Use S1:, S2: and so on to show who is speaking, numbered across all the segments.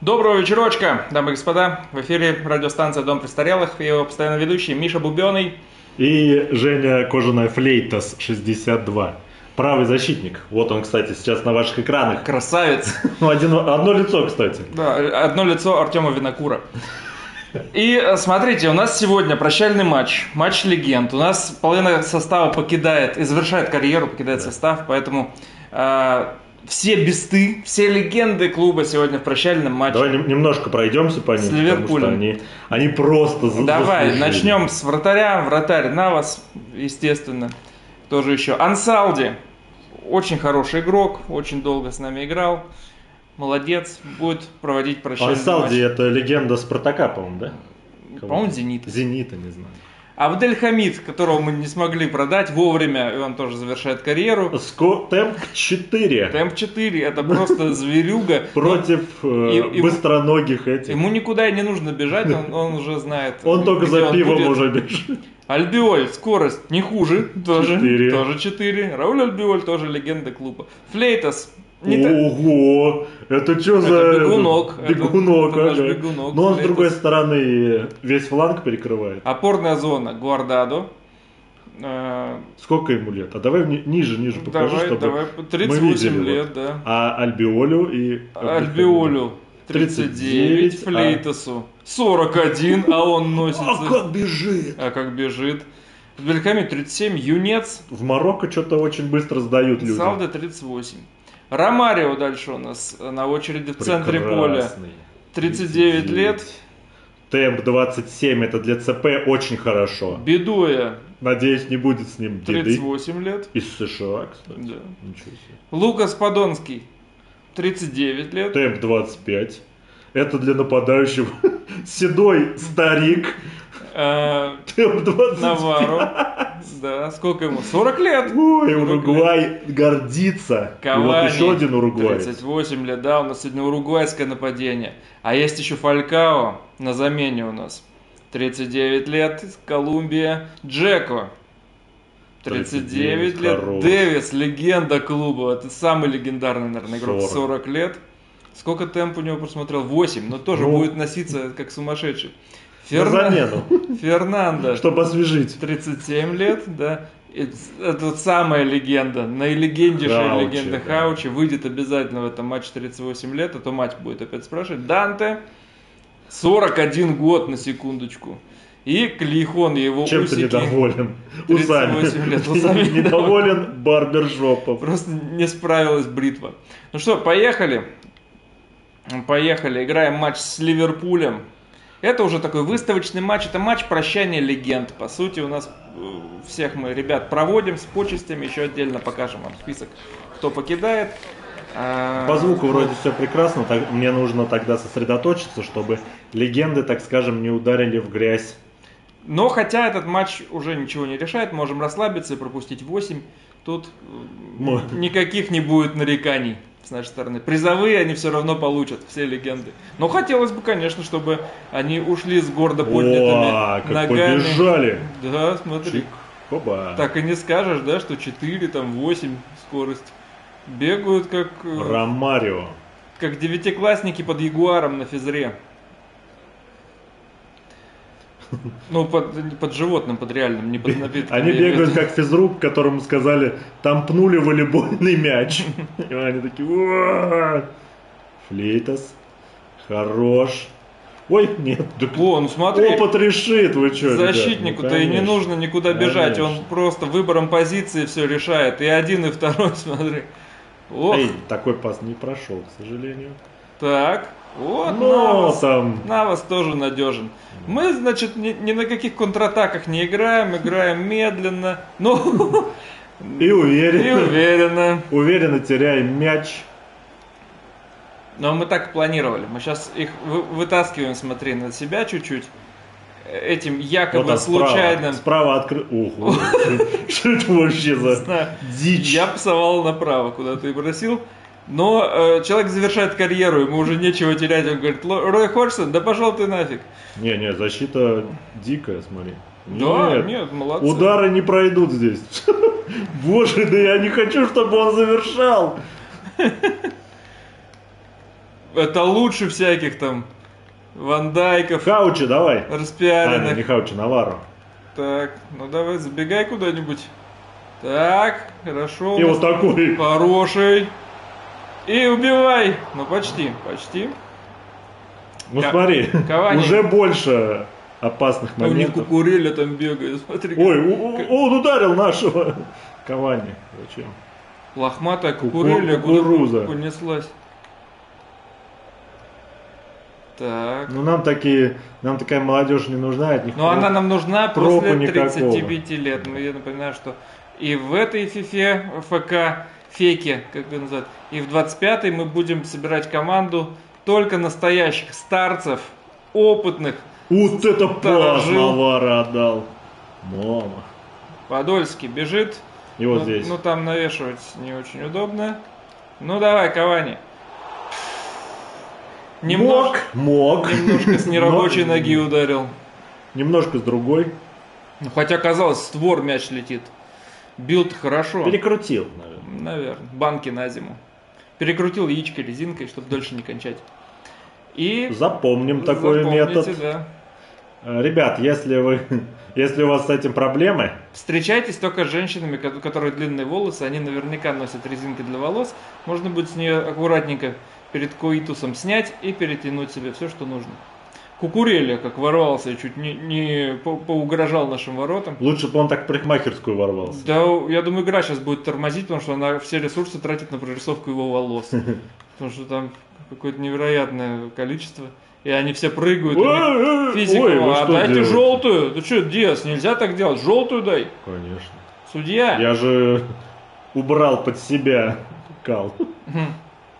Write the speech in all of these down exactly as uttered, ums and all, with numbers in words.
S1: Доброго вечерочка, дамы и господа. В эфире радиостанция «Дом престарелых» и его постоянно ведущий Миша Бубёный.
S2: И Женя Кожаная Флейтас шестьдесят два. Правый защитник. Вот он, кстати, сейчас на ваших экранах.
S1: Красавец.
S2: Ну, один, одно лицо, кстати.
S1: Да, одно лицо Артема Винокура. И смотрите, у нас сегодня прощальный матч, матч легенд. У нас половина состава покидает и завершает карьеру, покидает да. состав, поэтому э, все бесты, все легенды клуба сегодня в прощальном матче.
S2: Давай немножко пройдемся по ним,
S1: с Ливерпулем.
S2: Потому что они, они просто заслужили.
S1: Давай, начнем с вратаря, вратарь Навас, естественно. Тоже еще Ансалди, очень хороший игрок, очень долго с нами играл. Молодец, будет проводить прощальный
S2: Ансалди
S1: матч.
S2: Это легенда Спартака, по-моему, да?
S1: По-моему, Зенита.
S2: Зенита, не знаю.
S1: Абдельхамид, которого мы не смогли продать вовремя, и он тоже завершает карьеру.
S2: Ско... Темп четыре.
S1: Темп четыре, это просто зверюга.
S2: Против э, быстроногих этих.
S1: Ему никуда и не нужно бежать, он, он уже знает.
S2: Он только за пивом уже бежит.
S1: Альбиоль, скорость не хуже, тоже
S2: четыре.
S1: Тоже четыре. Рауль Альбиоль тоже легенда клуба. Флейтас.
S2: Ого, это что за...
S1: Это бегунок.
S2: Бегунок,
S1: это,
S2: ага.
S1: это бегунок.
S2: Но он, с другой стороны, весь фланг перекрывает.
S1: Опорная зона Гуардадо.
S2: Сколько ему лет? А давай ниже, ниже покажи,
S1: давай,
S2: чтобы
S1: давай. тридцать восемь
S2: мы видели.
S1: лет,
S2: Вот.
S1: да.
S2: А Альбиолю и...
S1: Альбиолю тридцать девять, Флейтасу сорок один, а он носится...
S2: А как бежит!
S1: А как бежит. Абдельхамид тридцать семь, юнец.
S2: В Марокко что-то очень быстро сдают люди.
S1: Салде тридцать восемь. Ромарио дальше у нас на очереди в центре поля. тридцать девять лет.
S2: Темп двадцать семь, это для ЦП очень хорошо.
S1: Бедуя.
S2: Надеюсь, не будет с ним беды.
S1: тридцать восемь лет.
S2: Из США, кстати.
S1: Да.
S2: Ничего себе.
S1: Лукас Подонский. тридцать девять лет.
S2: Темп двадцать пять. Это для нападающего. Седой старик. Темп двадцать пять.
S1: Наварро. Да, сколько ему? сорок лет.
S2: Ой, Уругвай гордится.
S1: Кавани,
S2: и вот еще один уругвай.
S1: тридцать восемь лет, да, у нас сегодня уругвайское нападение. А есть еще Фалькао на замене у нас. тридцать девять лет, Колумбия. Джеко. тридцать девять лет.
S2: Хорош.
S1: Дэвис, легенда клуба. Это самый легендарный, наверное, игрок.
S2: сорок.
S1: сорок лет. Сколько темп у него просмотрел? восемь. Но тоже
S2: ну,
S1: будет носиться как сумасшедший.
S2: Ферна... На замену.
S1: Фернандо.
S2: Чтобы освежить.
S1: тридцать семь лет, да. Это вот самая легенда. Наилегендейшая легенда да. Хаучи. Выйдет обязательно в этом матче тридцать восемь лет. А то мать будет опять спрашивать. Данте. сорок один год на секундочку. И Клейхон, его
S2: чем
S1: усики.
S2: Чем ты недоволен?
S1: тридцать восемь лет. Усами
S2: недоволен барбершопом.
S1: Просто не справилась бритва. Ну что, поехали. Поехали. Играем матч с Ливерпулем. Это уже такой выставочный матч, это матч прощания легенд. По сути, у нас всех мы, ребят, проводим с почестями, еще отдельно покажем вам список, кто покидает.
S2: По звуку вроде все прекрасно, так, мне нужно тогда сосредоточиться, чтобы легенды, так скажем, не ударили в грязь.
S1: Но хотя этот матч уже ничего не решает, можем расслабиться и пропустить восемь. Тут Мы... никаких не будет нареканий с нашей стороны. Призовые они все равно получат, все легенды. Но хотелось бы, конечно, чтобы они ушли с гордо поднятыми
S2: О, как
S1: ногами.
S2: Побежали.
S1: Да, смотри.
S2: Хоба.
S1: Так и не скажешь, да, что четыре, там восемь скорость. Бегают как...
S2: Ромарио.
S1: Как девятиклассники под ягуаром на физре. Ну, под, под животным, под реальным, не под напитком.
S2: Они бегают как физрук, которому сказали, там пнули волейбольный мяч. И они такие, Флейтас, хорош. Ой, нет.
S1: О, ну смотри.
S2: Опыт решит, вы что,
S1: защитнику-то ну, и не нужно никуда бежать, конечно. Он просто выбором позиции все решает. И один, и второй, смотри.
S2: Ох. Эй, такой пас не прошел, к сожалению.
S1: Так. Вот,
S2: но
S1: Навас,
S2: там...
S1: Навас тоже надежен. Мы, значит, ни, ни на каких контратаках не играем, играем медленно, но...
S2: И уверенно.
S1: И уверенно.
S2: Уверенно теряем мяч.
S1: Но мы так и планировали. Мы сейчас их вытаскиваем, смотри, на себя чуть-чуть. Этим якобы вот случайным...
S2: Справа, справа открыт... Ух, что это вообще за дичь?
S1: Я пасовал направо, куда ты бросил. Но э, человек завершает карьеру, ему уже нечего терять. Он говорит, Рой Ходжсон, да пошел ты нафиг.
S2: Не-не, защита дикая, смотри.
S1: Да, нет, нет, молодцы.
S2: Удары не пройдут здесь. Боже, да я не хочу, чтобы он завершал.
S1: Это лучше всяких там Ван Дайков,
S2: Хаучи, давай.
S1: распиаренных.
S2: А, не, не Хаучи, Наварро.
S1: Так, ну давай, забегай куда-нибудь. Так, хорошо.
S2: И вот такой.
S1: Хороший. И убивай. Ну, почти, почти.
S2: Ну
S1: Ка-
S2: смотри,
S1: Кавани.
S2: уже больше опасных
S1: А у них
S2: моментов.
S1: Кукуреля там бегает, смотри.
S2: Ой, у- у- он ударил нашего Кавани. Зачем?
S1: Лохматая
S2: Ку-
S1: Кукуреля
S2: кукуруза.
S1: куда понеслась. Так.
S2: Ну нам такие, нам такая молодежь не нужна, от них.
S1: Но она нам нужна
S2: проку
S1: после
S2: никакого.
S1: тридцати пяти лет. Ну, я напоминаю, что и в этой фифе, ФК, феке, как ее называют, и в двадцать пятой мы будем собирать команду только настоящих старцев, опытных.
S2: Вот это пас
S1: Сторожил.
S2: Наварро отдал. Мама.
S1: Подольский бежит.
S2: И вот
S1: ну,
S2: здесь.
S1: Ну, там навешивать не очень удобно. Ну, давай, Кавани. Немножко,
S2: Мог, мог.
S1: немножко с нерабочей
S2: Но-
S1: ноги ударил.
S2: Немножко с другой.
S1: Ну, хотя, казалось, створ мяч летит. Бил-то хорошо.
S2: Перекрутил, наверное.
S1: Наверное. Банки на зиму. Перекрутил яичко резинкой, чтобы дольше не кончать. И
S2: Запомним такой
S1: запомните,
S2: метод.
S1: да.
S2: Э, Ребят, если вы, если у вас с этим проблемы,
S1: Встречайтесь только с женщинами, ко- у которых длинные волосы, они наверняка носят резинки для волос. Можно будет с нее аккуратненько перед коитусом снять и перетянуть себе все, что нужно. Кукуреля, как ворвался, и чуть не, не по- поугрожал нашим воротам.
S2: лучше бы он так в парикмахерскую ворвался.
S1: Да, я думаю, игра сейчас будет тормозить, потому что она все ресурсы тратит на прорисовку его волос. Потому что там какое-то невероятное количество. И они все прыгают. у них Физику,
S2: Ой, вы
S1: а
S2: что
S1: дайте
S2: делаете?
S1: желтую. Да что, Диас, нельзя так делать. Желтую дай.
S2: Конечно.
S1: Судья.
S2: Я же убрал под себя кал.
S1: Мгм.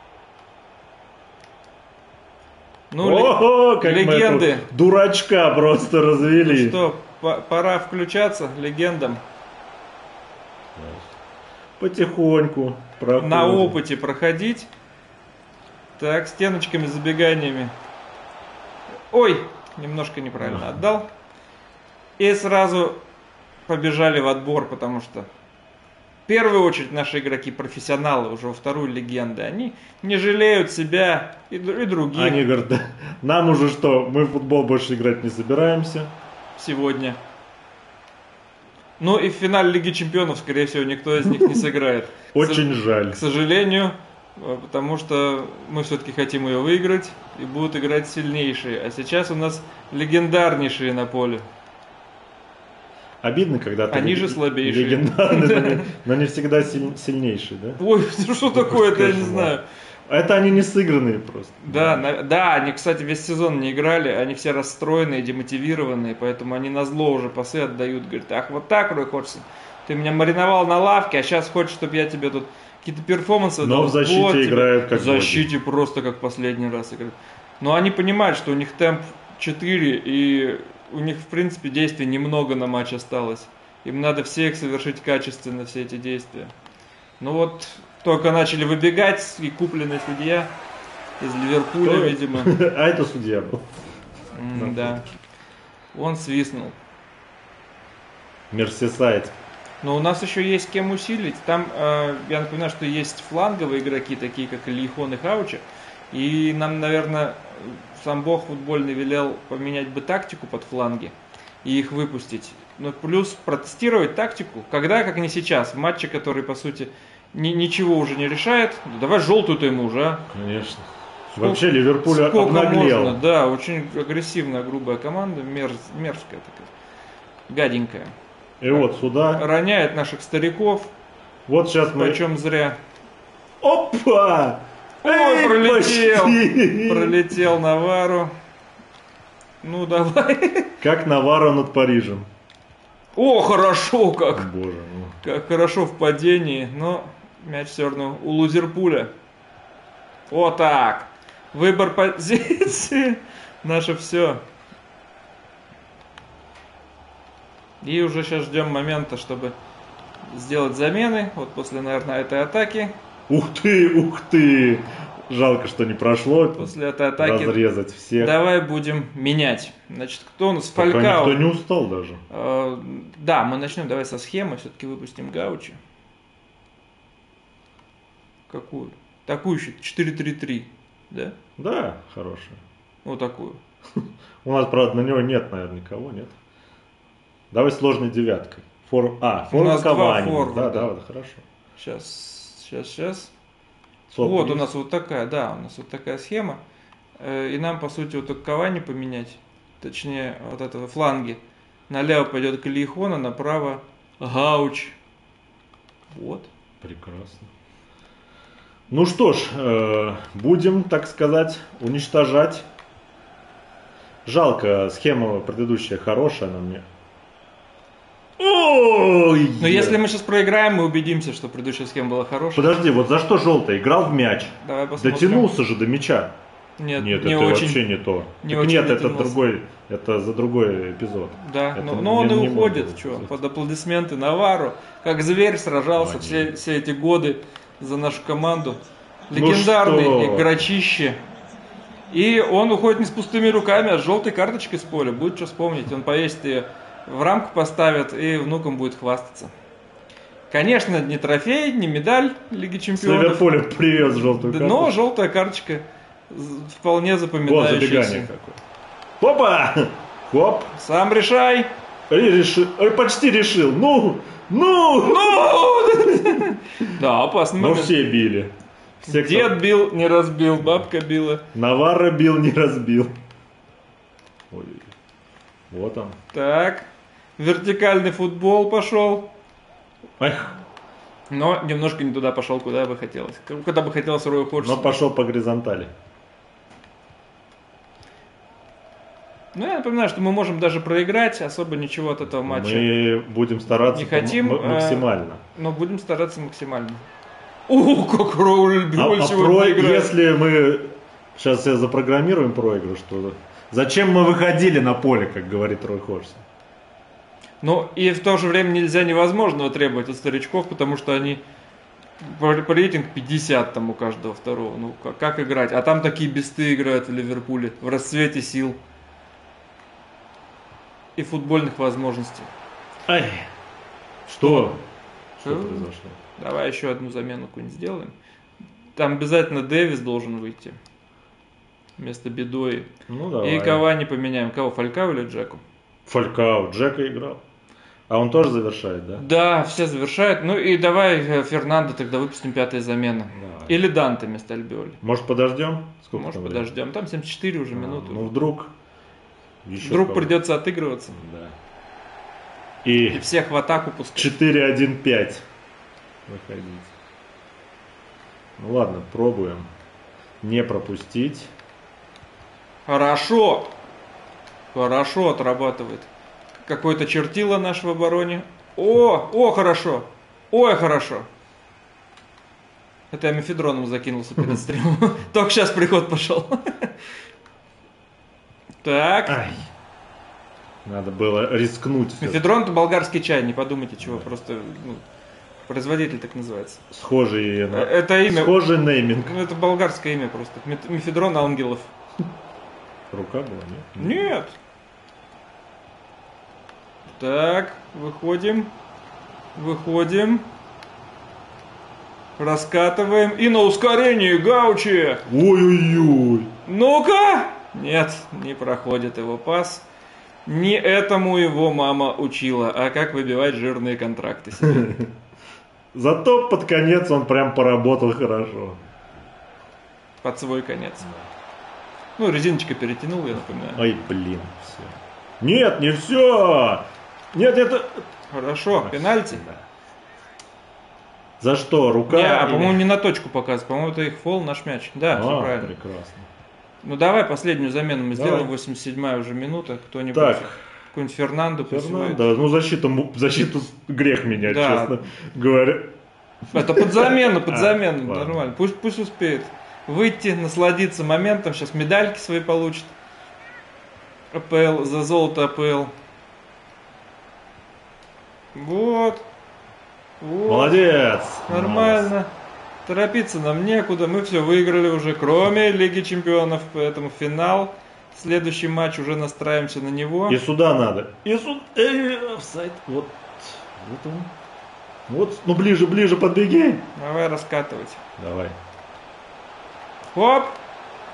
S1: Ну, ли-
S2: О, как мы
S1: легенды.
S2: этого дурачка просто развели.
S1: что, по- пора включаться легендам.
S2: Потихоньку проходим.
S1: На опыте проходить. Так, стеночками, забеганиями. Ой, немножко неправильно отдал. И сразу побежали в отбор, потому что в первую очередь наши игроки профессионалы, уже во вторую легенды. Они не жалеют себя и, дру- и других
S2: Они говорят, да, нам уже что, мы в футбол больше играть не собираемся.
S1: сегодня. Ну и в финале Лиги Чемпионов, скорее всего, никто из них не сыграет.
S2: Очень
S1: К
S2: жаль.
S1: К сожалению, э, потому что мы все-таки хотим ее выиграть, и будут играть сильнейшие. А сейчас у нас легендарнейшие на поле.
S2: Обидно, когда ты
S1: Они
S2: лег-
S1: же слабейшие.
S2: легендарный, но не, но не всегда силь- сильнейший, да?
S1: Ой, что такое-то, я не
S2: Кошмар.
S1: знаю.
S2: Это они не сыгранные просто.
S1: Да, на- да, они, кстати, весь сезон не играли, они все расстроенные, демотивированные, поэтому они на зло уже пасы отдают. Говорят, ах, вот так, Рой Ходжсон, ты меня мариновал на лавке, а сейчас хочешь, чтобы я тебе тут какие-то перформансы
S2: Но
S1: дал.
S2: в защите
S1: Вот тебе.
S2: играют как
S1: В защите просто как последний раз играют. Но они понимают, что у них темп четыре, и у них, в принципе, действий немного на матч осталось. Им надо все их совершить качественно, все эти действия. Ну вот, только начали выбегать, и купленный судья из Ливерпуля,
S2: Кто?
S1: видимо.
S2: А это судья был.
S1: М, Да. Он свистнул.
S2: Мерсисайд.
S1: Но у нас еще есть кем усилить. Там, э, я напоминаю, что есть фланговые игроки, такие как Ильихон и Хаучи. И нам, наверное, сам бог футбольный велел поменять бы тактику под фланги и их выпустить. Но плюс протестировать тактику, когда, как не сейчас, в матче, который, по сути, ни- ничего уже не решает. Ну, давай желтую-то ему уже, а.
S2: Конечно.
S1: Сколько-
S2: Вообще Ливерпуль
S1: Сколько
S2: обнаглел.
S1: можно? Да, очень агрессивная, грубая команда, мерз- мерзкая такая, гаденькая.
S2: И вот сюда.
S1: Роняет наших стариков,
S2: Вот сейчас мы...
S1: почем зря.
S2: Опа!
S1: Ой,
S2: Эй,
S1: пролетел!
S2: почти!
S1: Пролетел Навару. Ну давай.
S2: Как Наварро над Парижем.
S1: О, хорошо как.
S2: Боже мой.
S1: Как хорошо в падении, но мяч все равно у Лузерпуля. Вот так. Выбор позиции. Наше все. И уже сейчас ждем момента, чтобы сделать замены. Вот после, наверное, этой атаки.
S2: Ух ты, ух ты! Жалко, что не прошло.
S1: После этой атаки
S2: Разрезать всех.
S1: давай будем менять. Значит, кто у нас?
S2: Пока
S1: Фалькао.
S2: никто не устал даже.
S1: Э, Да, мы начнем давай со схемы. Все-таки выпустим Гаучи. Какую? Такую еще. четыре три три. да?
S2: Да, хорошая.
S1: Вот такую.
S2: У нас, правда, на него нет, наверное, никого, нет? Давай сложной девяткой. Фор... А,
S1: У нас два
S2: Кавани.
S1: форварда.
S2: Да, да, да, хорошо.
S1: Сейчас, сейчас, сейчас.
S2: Соп
S1: Вот
S2: есть?
S1: у нас вот такая, да, у нас вот такая схема. Э, И нам, по сути, вот только Кавани поменять. Точнее, вот этого фланги. Налево пойдет Калихона, направо Гауч. Вот.
S2: Прекрасно. Ну что ж, э, будем, так сказать, уничтожать. Жалко, схема предыдущая хорошая, она мне... Ой!
S1: Но если мы сейчас проиграем, мы убедимся, что предыдущая схема была хорошая.
S2: Подожди, вот за что желтый? Играл в мяч.
S1: Давай посмотрим.
S2: Дотянулся же до мяча.
S1: Нет,
S2: Нет,
S1: не
S2: это
S1: очень.
S2: вообще не то.
S1: не
S2: Так
S1: очень
S2: нет, это
S1: дотянулся.
S2: другой, это за другой эпизод.
S1: Да,
S2: Это
S1: но, но он
S2: не-
S1: и
S2: не
S1: уходит,
S2: могу
S1: что,
S2: сказать.
S1: под аплодисменты Навару. Как зверь сражался все, все эти годы за нашу команду.
S2: Ну
S1: Легендарный
S2: что?
S1: игрочище. И он уходит не с пустыми руками, а с желтой карточкой с поля. Будет что вспомнить. Он повесит ее в рамку, поставит и внукам будет хвастаться. Конечно, не трофей, не медаль Лиги
S2: С
S1: Чемпионов.
S2: Ливерпулем привез желтую
S1: Да,
S2: карту.
S1: но желтая карточка з- вполне
S2: Вот
S1: запоминающаяся.
S2: забегание какое. Опа! Хоп!
S1: Сам решай.
S2: И решил. Ой, почти решил. Ну! Ну!
S1: Ну! Да, опасный
S2: Но
S1: момент.
S2: все били. Все, кто-
S1: Дед бил, не разбил, бабка била.
S2: Наварро бил, не разбил. Ой. Вот он.
S1: Так, вертикальный футбол пошел.
S2: Эх,
S1: Но немножко не туда пошел, куда бы хотелось. Куда бы хотелось Рою
S2: но
S1: Ходжсону.
S2: пошел по горизонтали.
S1: Ну, я напоминаю, что мы можем даже проиграть, особо ничего от этого матча.
S2: Мы будем стараться
S1: Не хотим,
S2: м- м- максимально.
S1: Но будем стараться максимально. О, как Роуль
S2: А,
S1: Боль
S2: а
S1: сегодня
S2: про-
S1: играет.
S2: если мы сейчас я запрограммируем проигрыш, то зачем мы выходили на поле, как говорит Рой Ходжсон?
S1: Ну, и в то же время нельзя невозможного требовать от старичков, потому что они по, по рейтинг пятьдесят там у каждого второго. Ну, как, как играть? А там такие бесты играют в Ливерпуле, в расцвете сил и футбольных возможностей.
S2: Ай, что? Что
S1: Что?
S2: произошло?
S1: Давай еще одну замену какую-нибудь сделаем. Там обязательно Дэвис должен выйти вместо Бедои.
S2: Ну давай.
S1: И Кавани поменяем. Кого, Фалькао или Джеку?
S2: Фалькао, Джека играл. А он тоже завершает, да?
S1: Да, все завершают. Ну и давай э, Фернандо тогда выпустим пятая замена.
S2: Давай.
S1: Или Данте вместо Альбиоли.
S2: Может подождем? Сколько
S1: Может,
S2: там времени?
S1: подождем. Там семьдесят четыре уже
S2: А,
S1: минуты.
S2: Ну вдруг. Еще
S1: Вдруг
S2: кого-то.
S1: придется отыгрываться.
S2: Да.
S1: И
S2: И
S1: всех в атаку пускать.
S2: четыре один пять выходить. Ну ладно, пробуем. Не пропустить.
S1: Хорошо. Хорошо отрабатывает. Какой-то чертило наш в обороне. О, о, хорошо. Ой, хорошо. Это я мефедроном закинулся перед стримом. Только сейчас приход пошел. Так.
S2: Ай. Надо было рискнуть. всё-таки.
S1: Мефедрон это болгарский чай, не подумайте чего. Просто ну, производитель так называется.
S2: Схожий, на-
S1: Это имя.
S2: Схожий нейминг.
S1: Ну, это болгарское имя просто. Меф- Мефедрон Ангелов.
S2: Рука была, нет?
S1: Нет. Так, выходим. Выходим. Раскатываем. И на ускорении Гаучи.
S2: Ой-ой-ой.
S1: Ну-ка. Нет, не проходит его пас. Не этому его мама учила, а как выбивать жирные контракты себе.
S2: Зато под конец он прям поработал хорошо.
S1: Под свой конец. Ну, резиночка перетянул, я напоминаю.
S2: Ай, блин, все. Нет, не все. Нет, это...
S1: Хорошо, пенальти.
S2: Да. За что? Рука?
S1: Не, а
S2: или-
S1: по-моему, не на точку показывает. По-моему, это их фол, наш мяч. Да, все
S2: А,
S1: правильно.
S2: прекрасно.
S1: Ну давай последнюю замену мы
S2: Давай.
S1: сделаем. восемьдесят седьмая уже минута. Кто-нибудь.
S2: Так.
S1: Какой-нибудь Фернандо. пусть выйдет.
S2: Фернандо, ну защиту, му- защиту грех менять,
S1: Да.
S2: честно говоря.
S1: Это под замену, под
S2: А,
S1: замену.
S2: ладно.
S1: Нормально. Пусть, пусть успеет выйти, насладиться моментом. Сейчас медальки свои получит. АПЛ, за золото АПЛ. Вот. Вот.
S2: Молодец.
S1: Нормально. Торопиться нам некуда. Мы все выиграли уже, кроме Лиги Чемпионов. Поэтому финал. Следующий матч уже настраиваемся на него.
S2: И сюда надо. И сюда. Э, офсайд. Вот. Вот он. Вот. Ну ближе, ближе подбеги.
S1: Давай раскатывать.
S2: Давай.
S1: Хоп!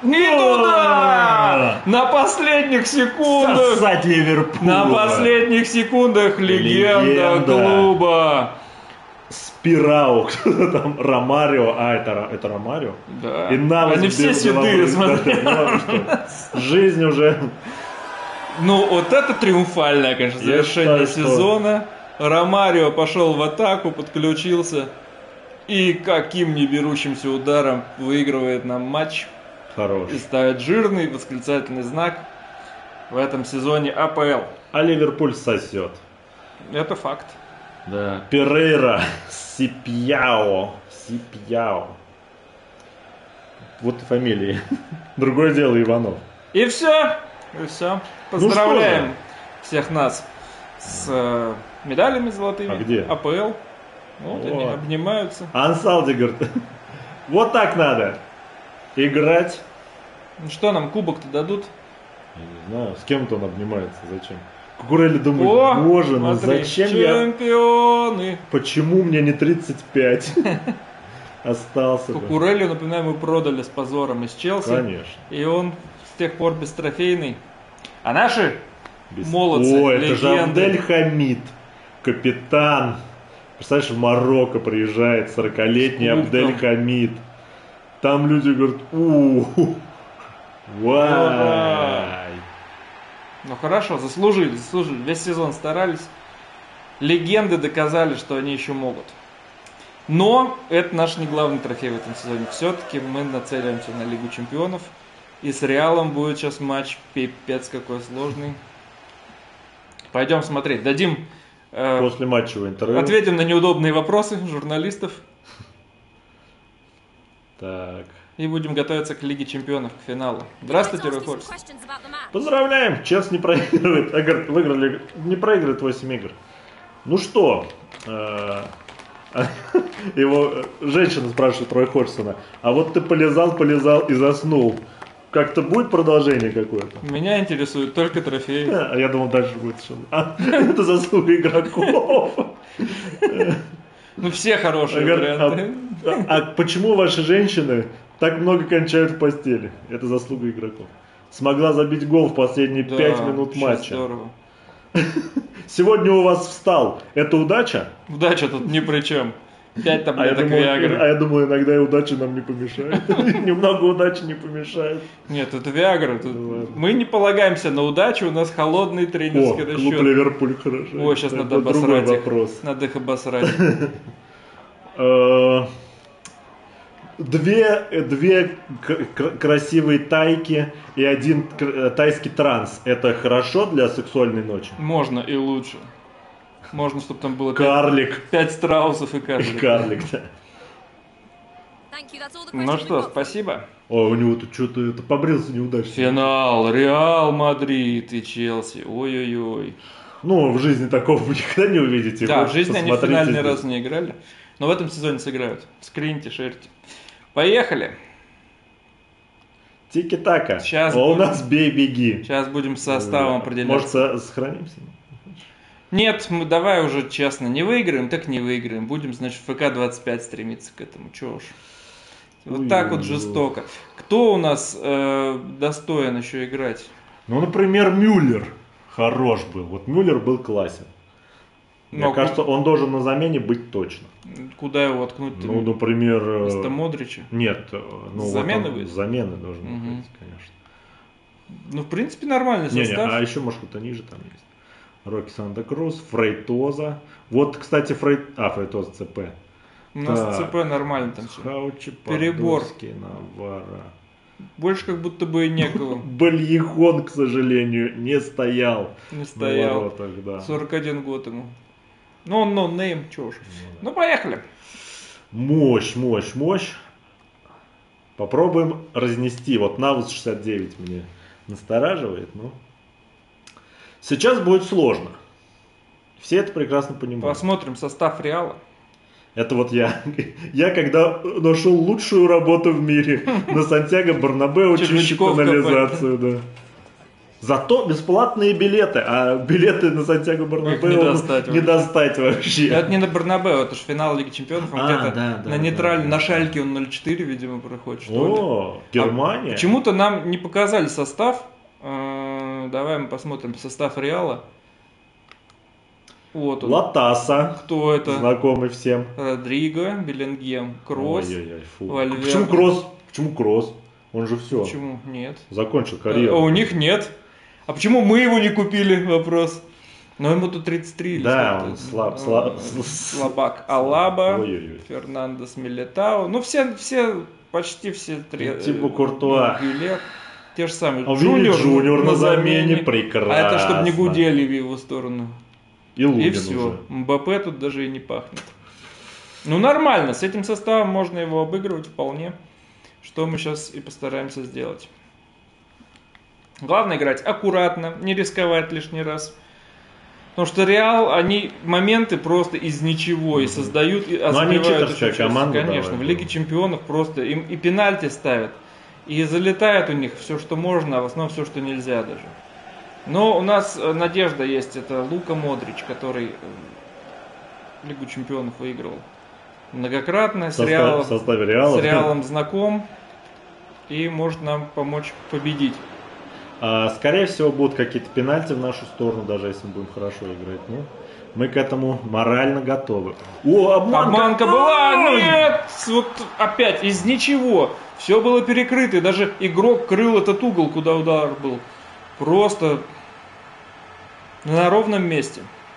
S1: Не туда! На последних секундах!
S2: Сосать Ливерпуль!
S1: На последних секундах легенда,
S2: Легенда.
S1: клуба!
S2: Спирау, кто-то там, Ромарио, а это, Ро- это Ромарио?
S1: Да.
S2: И Навас
S1: Они все
S2: бил
S1: седые,
S2: головой.
S1: смотри.
S2: Да, ну, что, жизнь уже...
S1: Ну, вот это триумфальное, конечно,
S2: Я
S1: завершение
S2: считаю, что-
S1: сезона. Ромарио пошел в атаку, подключился. И каким не берущимся ударом выигрывает нам матч.
S2: Хорош.
S1: И ставит жирный восклицательный знак в этом сезоне АПЛ.
S2: А Ливерпуль сосет.
S1: Это факт.
S2: Да. Перейра, Сипьяо, Сипьяо. Вот и фамилии. Другое дело Иванов.
S1: И все. И все.
S2: Ну
S1: Поздравляем всех нас с э, медалями золотыми.
S2: А где?
S1: АПЛ. Вот они
S2: Вот.
S1: обнимаются.
S2: Ансалди говорит, вот так надо играть.
S1: Ну что нам, кубок-то дадут?
S2: Я не знаю, с кем-то он обнимается, зачем? Кукурелли думает,
S1: О,
S2: боже, ну
S1: смотри,
S2: зачем я,
S1: чемпионы.
S2: почему мне не тридцать пять остался бы?
S1: Кукурелью, напоминаю, мы продали с позором из Челси.
S2: Конечно.
S1: И он с тех пор бестрофейный. А наши
S2: Без-
S1: молодцы,
S2: О, это же
S1: легенды.
S2: Абдель Хамид, капитан. Представляешь, в Марокко приезжает сорокалетний
S1: С кубком.
S2: Абдель Хамид. Там люди говорят, у вай.
S1: Ну хорошо, заслужили, заслужили. Весь сезон старались. Легенды доказали, что они еще могут. Но это наш не главный трофей в этом сезоне. Все-таки мы нацеливаемся на Лигу Чемпионов. И с Реалом будет сейчас матч пипец какой сложный. Пойдем смотреть. Дадим... э,
S2: После матчевого интервью.
S1: ответим на неудобные вопросы журналистов.
S2: Так.
S1: И будем готовиться к Лиге Чемпионов, к финалу. Здравствуйте, Рой Хорс.
S2: Поздравляем, Челси не проигрывает. А, говорит, выиграли, не проигрывает восемь игр. Ну что, э, его э, женщина спрашивает Рой Хорсона, а вот ты полезал, полезал и заснул. Как-то будет продолжение какое-то?
S1: Меня интересуют только трофеи.
S2: А я думал, дальше будет что. А, это заслуга игроков.
S1: Ну все хорошие
S2: Говорит,
S1: варианты.
S2: а, а почему ваши женщины так много кончают в постели? Это заслуга игроков. Смогла забить гол в последние
S1: Да,
S2: пять минут
S1: вообще
S2: матча.
S1: Здорово.
S2: Сегодня у вас встал. Это удача?
S1: Удача тут ни при чем. Пять
S2: А я,
S1: таблеток
S2: думаю,
S1: Виагры.
S2: а я думаю, иногда и удача нам не помешает. Немного удачи не помешает.
S1: Нет, это Виагра. Тут
S2: Ну ладно.
S1: мы не полагаемся на удачу, у нас холодный
S2: О,
S1: тренерский
S2: клуб
S1: расчет.
S2: Ливерпуль хорошо.
S1: Ой, сейчас
S2: Это
S1: надо
S2: другой
S1: обосрать их.
S2: вопрос.
S1: Надо их обосрать.
S2: Э, Две, две к- к- красивые тайки и один к- э, тайский транс. Это хорошо для сексуальной ночи?
S1: Можно и лучше. Можно, чтобы там было пять,
S2: Карлик.
S1: пять страусов и
S2: И
S1: карлик.
S2: карлик, да.
S1: Ну что, спасибо.
S2: О, у него тут что-то это, побрился неудачно.
S1: Финал. Реал Мадрид и Челси. Ой-ой-ой.
S2: Ну, в жизни такого вы никогда не увидите.
S1: Да,
S2: Вот
S1: в жизни они в
S2: посмотрите
S1: финале ни
S2: здесь.
S1: разу не играли. Но в этом сезоне сыграют. Скриньте, шерьте. Поехали.
S2: Тики-така.
S1: Сейчас
S2: А у
S1: будет.
S2: нас бей-беги.
S1: Сейчас будем составом определять.
S2: Может, со- сохранимся?
S1: Нет, мы давай уже честно, не выиграем, так не выиграем. Будем, значит, в ФК двадцать пять стремиться к этому. Чего уж. Вот
S2: Ой,
S1: так вот
S2: ой, ой.
S1: жестоко. Кто у нас э, достоин еще играть?
S2: Ну, например, Мюллер хорош был. Вот Мюллер был классен. Мне
S1: Но
S2: кажется, он должен на замене быть точно.
S1: куда его воткнуть?
S2: Ну, например... э,
S1: Вместо Модрича?
S2: Нет, э, ну
S1: С
S2: вот
S1: замены
S2: он
S1: будет?
S2: с замены должен
S1: Мгм.
S2: быть, конечно.
S1: Ну, в принципе, нормальный
S2: Не, не,
S1: состав.
S2: а еще, может, кто-то ниже там есть. Рокки Санта-Крус, Фрейтоза. Вот, кстати, Фрейт... А, Фрейтоза ЦП.
S1: У нас
S2: Так.
S1: ЦП нормально там все.
S2: Хаучи,
S1: Перебор.
S2: Подольский, Навара.
S1: Больше как будто бы и некого.
S2: Бальехон, к сожалению, не стоял.
S1: Не
S2: на
S1: стоял.
S2: воротах, да.
S1: сорок один год ему. Ну, он нонейм, чё уж. Ну, поехали.
S2: Мощь, мощь, мощь. Попробуем разнести. Вот Навус шестьдесят девять мне настораживает, но сейчас будет сложно. Все это прекрасно понимают.
S1: Посмотрим состав Реала.
S2: Это вот я. Я когда нашел лучшую работу в мире на Сантьяго Барнабеу чистить
S1: Червячков
S2: канализацию, да. Зато бесплатные билеты, а билеты на Сантьяго Бернабеу
S1: не достать
S2: не достать вообще.
S1: Это не на Бернабеу, это же финал Лиги Чемпионов, он
S2: А,
S1: где-то
S2: да, да,
S1: на нейтральном,
S2: да,
S1: на
S2: да.
S1: Шальке он ноль четыре, видимо, проходит, что ли.
S2: О, Германия.
S1: А почему-то нам не показали состав. Э, Давай мы посмотрим состав Реала. Вот он.
S2: Латаса.
S1: Кто это?
S2: Знакомый всем.
S1: Родриго, Беллингем, Кросс.
S2: Ой-ой-ой, фу.
S1: Вальверде.
S2: Почему Кросс? Почему Кросс? Он же все.
S1: Почему нет?
S2: Закончил
S1: А
S2: карьеру.
S1: у них нет. А почему мы его не купили? Вопрос. Но ему тут тридцать три. или
S2: Да,
S1: сколько-то.
S2: он слаб,
S1: Ну,
S2: слаб-
S1: Слабак. Алаба,
S2: Ой-ой-ой.
S1: Фернандес, Милитао. Ну, все, все, почти все три.
S2: И типа Куртуа.
S1: Ну, Гюлер. Те же самые.
S2: А Винни Джуниор на замене,
S1: А
S2: прекрасно.
S1: это чтобы не гудели в его сторону.
S2: И Лунин
S1: И все.
S2: уже.
S1: Мбаппе тут даже и не пахнет. Ну, нормально. С этим составом можно его обыгрывать вполне. Что мы сейчас и постараемся сделать. Главное играть аккуратно, не рисковать лишний раз. Потому что Реал, они моменты просто из ничего и создают, и
S2: Ну, они
S1: забивают
S2: читерская
S1: еще часто.
S2: команда,
S1: Конечно,
S2: давай,
S1: в Лиге
S2: да.
S1: Чемпионов просто им и пенальти ставят, и залетает у них все, что можно, а в основном все, что нельзя даже. Но у нас э, надежда есть, это Лука Модрич, который э, Лигу Чемпионов выигрывал многократно,
S2: В
S1: с,
S2: состав-
S1: Реалом,
S2: в составе Реала.
S1: с Реалом знаком и может нам помочь победить.
S2: А, скорее всего, будут какие-то пенальти в нашу сторону, даже если мы будем хорошо играть. Ну, мы к этому морально готовы. О, обманка!
S1: Обманка была,
S2: Ай!
S1: нет, вот опять из ничего, все было перекрыто, и даже игрок крыл этот угол, куда удар был, просто на ровном месте.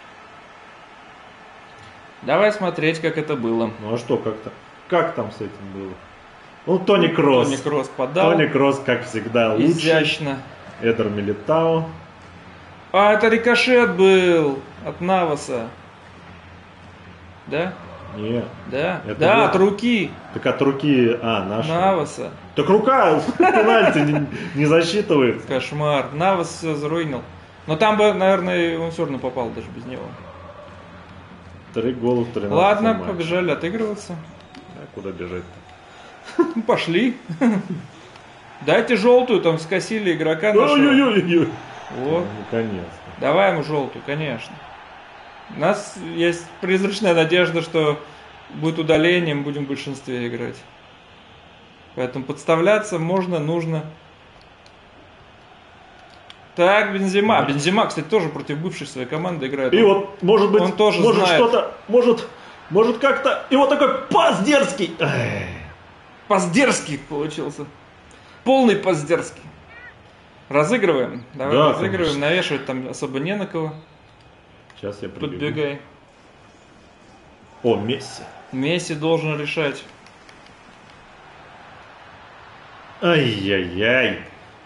S1: Давай смотреть, как это было.
S2: Ну а что, как-то, как там с этим было? Ну, Тони Кросс.
S1: Тони Кросс подал,
S2: Тони Кросс, как всегда, лучше.
S1: изящно.
S2: Эдер Милитао.
S1: А, это рикошет был от Наваса. Да?
S2: Не,
S1: Да?
S2: Это
S1: да,
S2: был-
S1: от руки
S2: так от руки, а, наша.
S1: Наваса.
S2: Так рука пенальти не, не засчитывает.
S1: Кошмар. Навас все заруинил. Но там бы, наверное, он все равно попал даже без него.
S2: Три гола в тринадцатом
S1: Ладно,
S2: матче.
S1: побежали отыгрываться.
S2: А куда бежать-то?
S1: Ну, пошли. Дайте желтую, там скосили игрока нашего.
S2: Ой-ой-ой-ой.
S1: Вот.
S2: Ну, наконец-то.
S1: Давай ему желтую, конечно. У нас есть призрачная надежда, что будет удаление, мы будем в большинстве играть. Поэтому подставляться можно, нужно. Так, Бензема. Бензема, кстати, тоже против бывшей своей команды играет.
S2: И вот, может быть,
S1: Он тоже
S2: может
S1: знает.
S2: что-то, может, может как-то, и вот такой пас дерзкий. Эх.
S1: Поздерский получился. Полный поздерский. Разыгрываем. Давай
S2: Да,
S1: разыгрываем.
S2: конечно.
S1: Навешивать там особо не на кого.
S2: Сейчас я прибегу.
S1: Подбегай.
S2: О, Месси.
S1: Месси должен решать.
S2: Ай-яй-яй.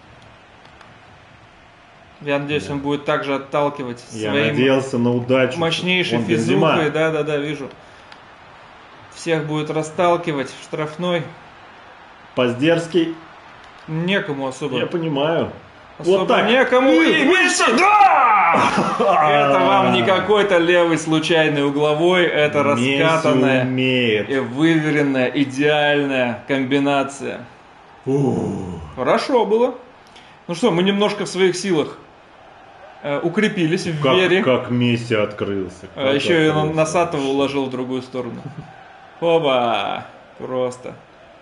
S1: Я надеюсь, он будет также отталкивать
S2: Я
S1: своим
S2: надеялся на удачу.
S1: мощнейшей
S2: Он Бензема.
S1: физухой. Да-да-да, вижу. Всех будет расталкивать в штрафной.
S2: Поздерский.
S1: Некому особо.
S2: Я понимаю.
S1: Особо
S2: Вот так.
S1: некому.
S2: И
S1: И Месси, да! Это вам не какой-то левый случайный угловой, это
S2: Месси
S1: раскатанная
S2: умеет.
S1: и выверенная, идеальная комбинация.
S2: Ух.
S1: Хорошо было. Ну что, мы немножко в своих силах э, укрепились в
S2: Как,
S1: вере.
S2: как Месси открылся.
S1: А
S2: как
S1: еще и
S2: открылся.
S1: он Носатого уложил в другую сторону. Оба! Просто.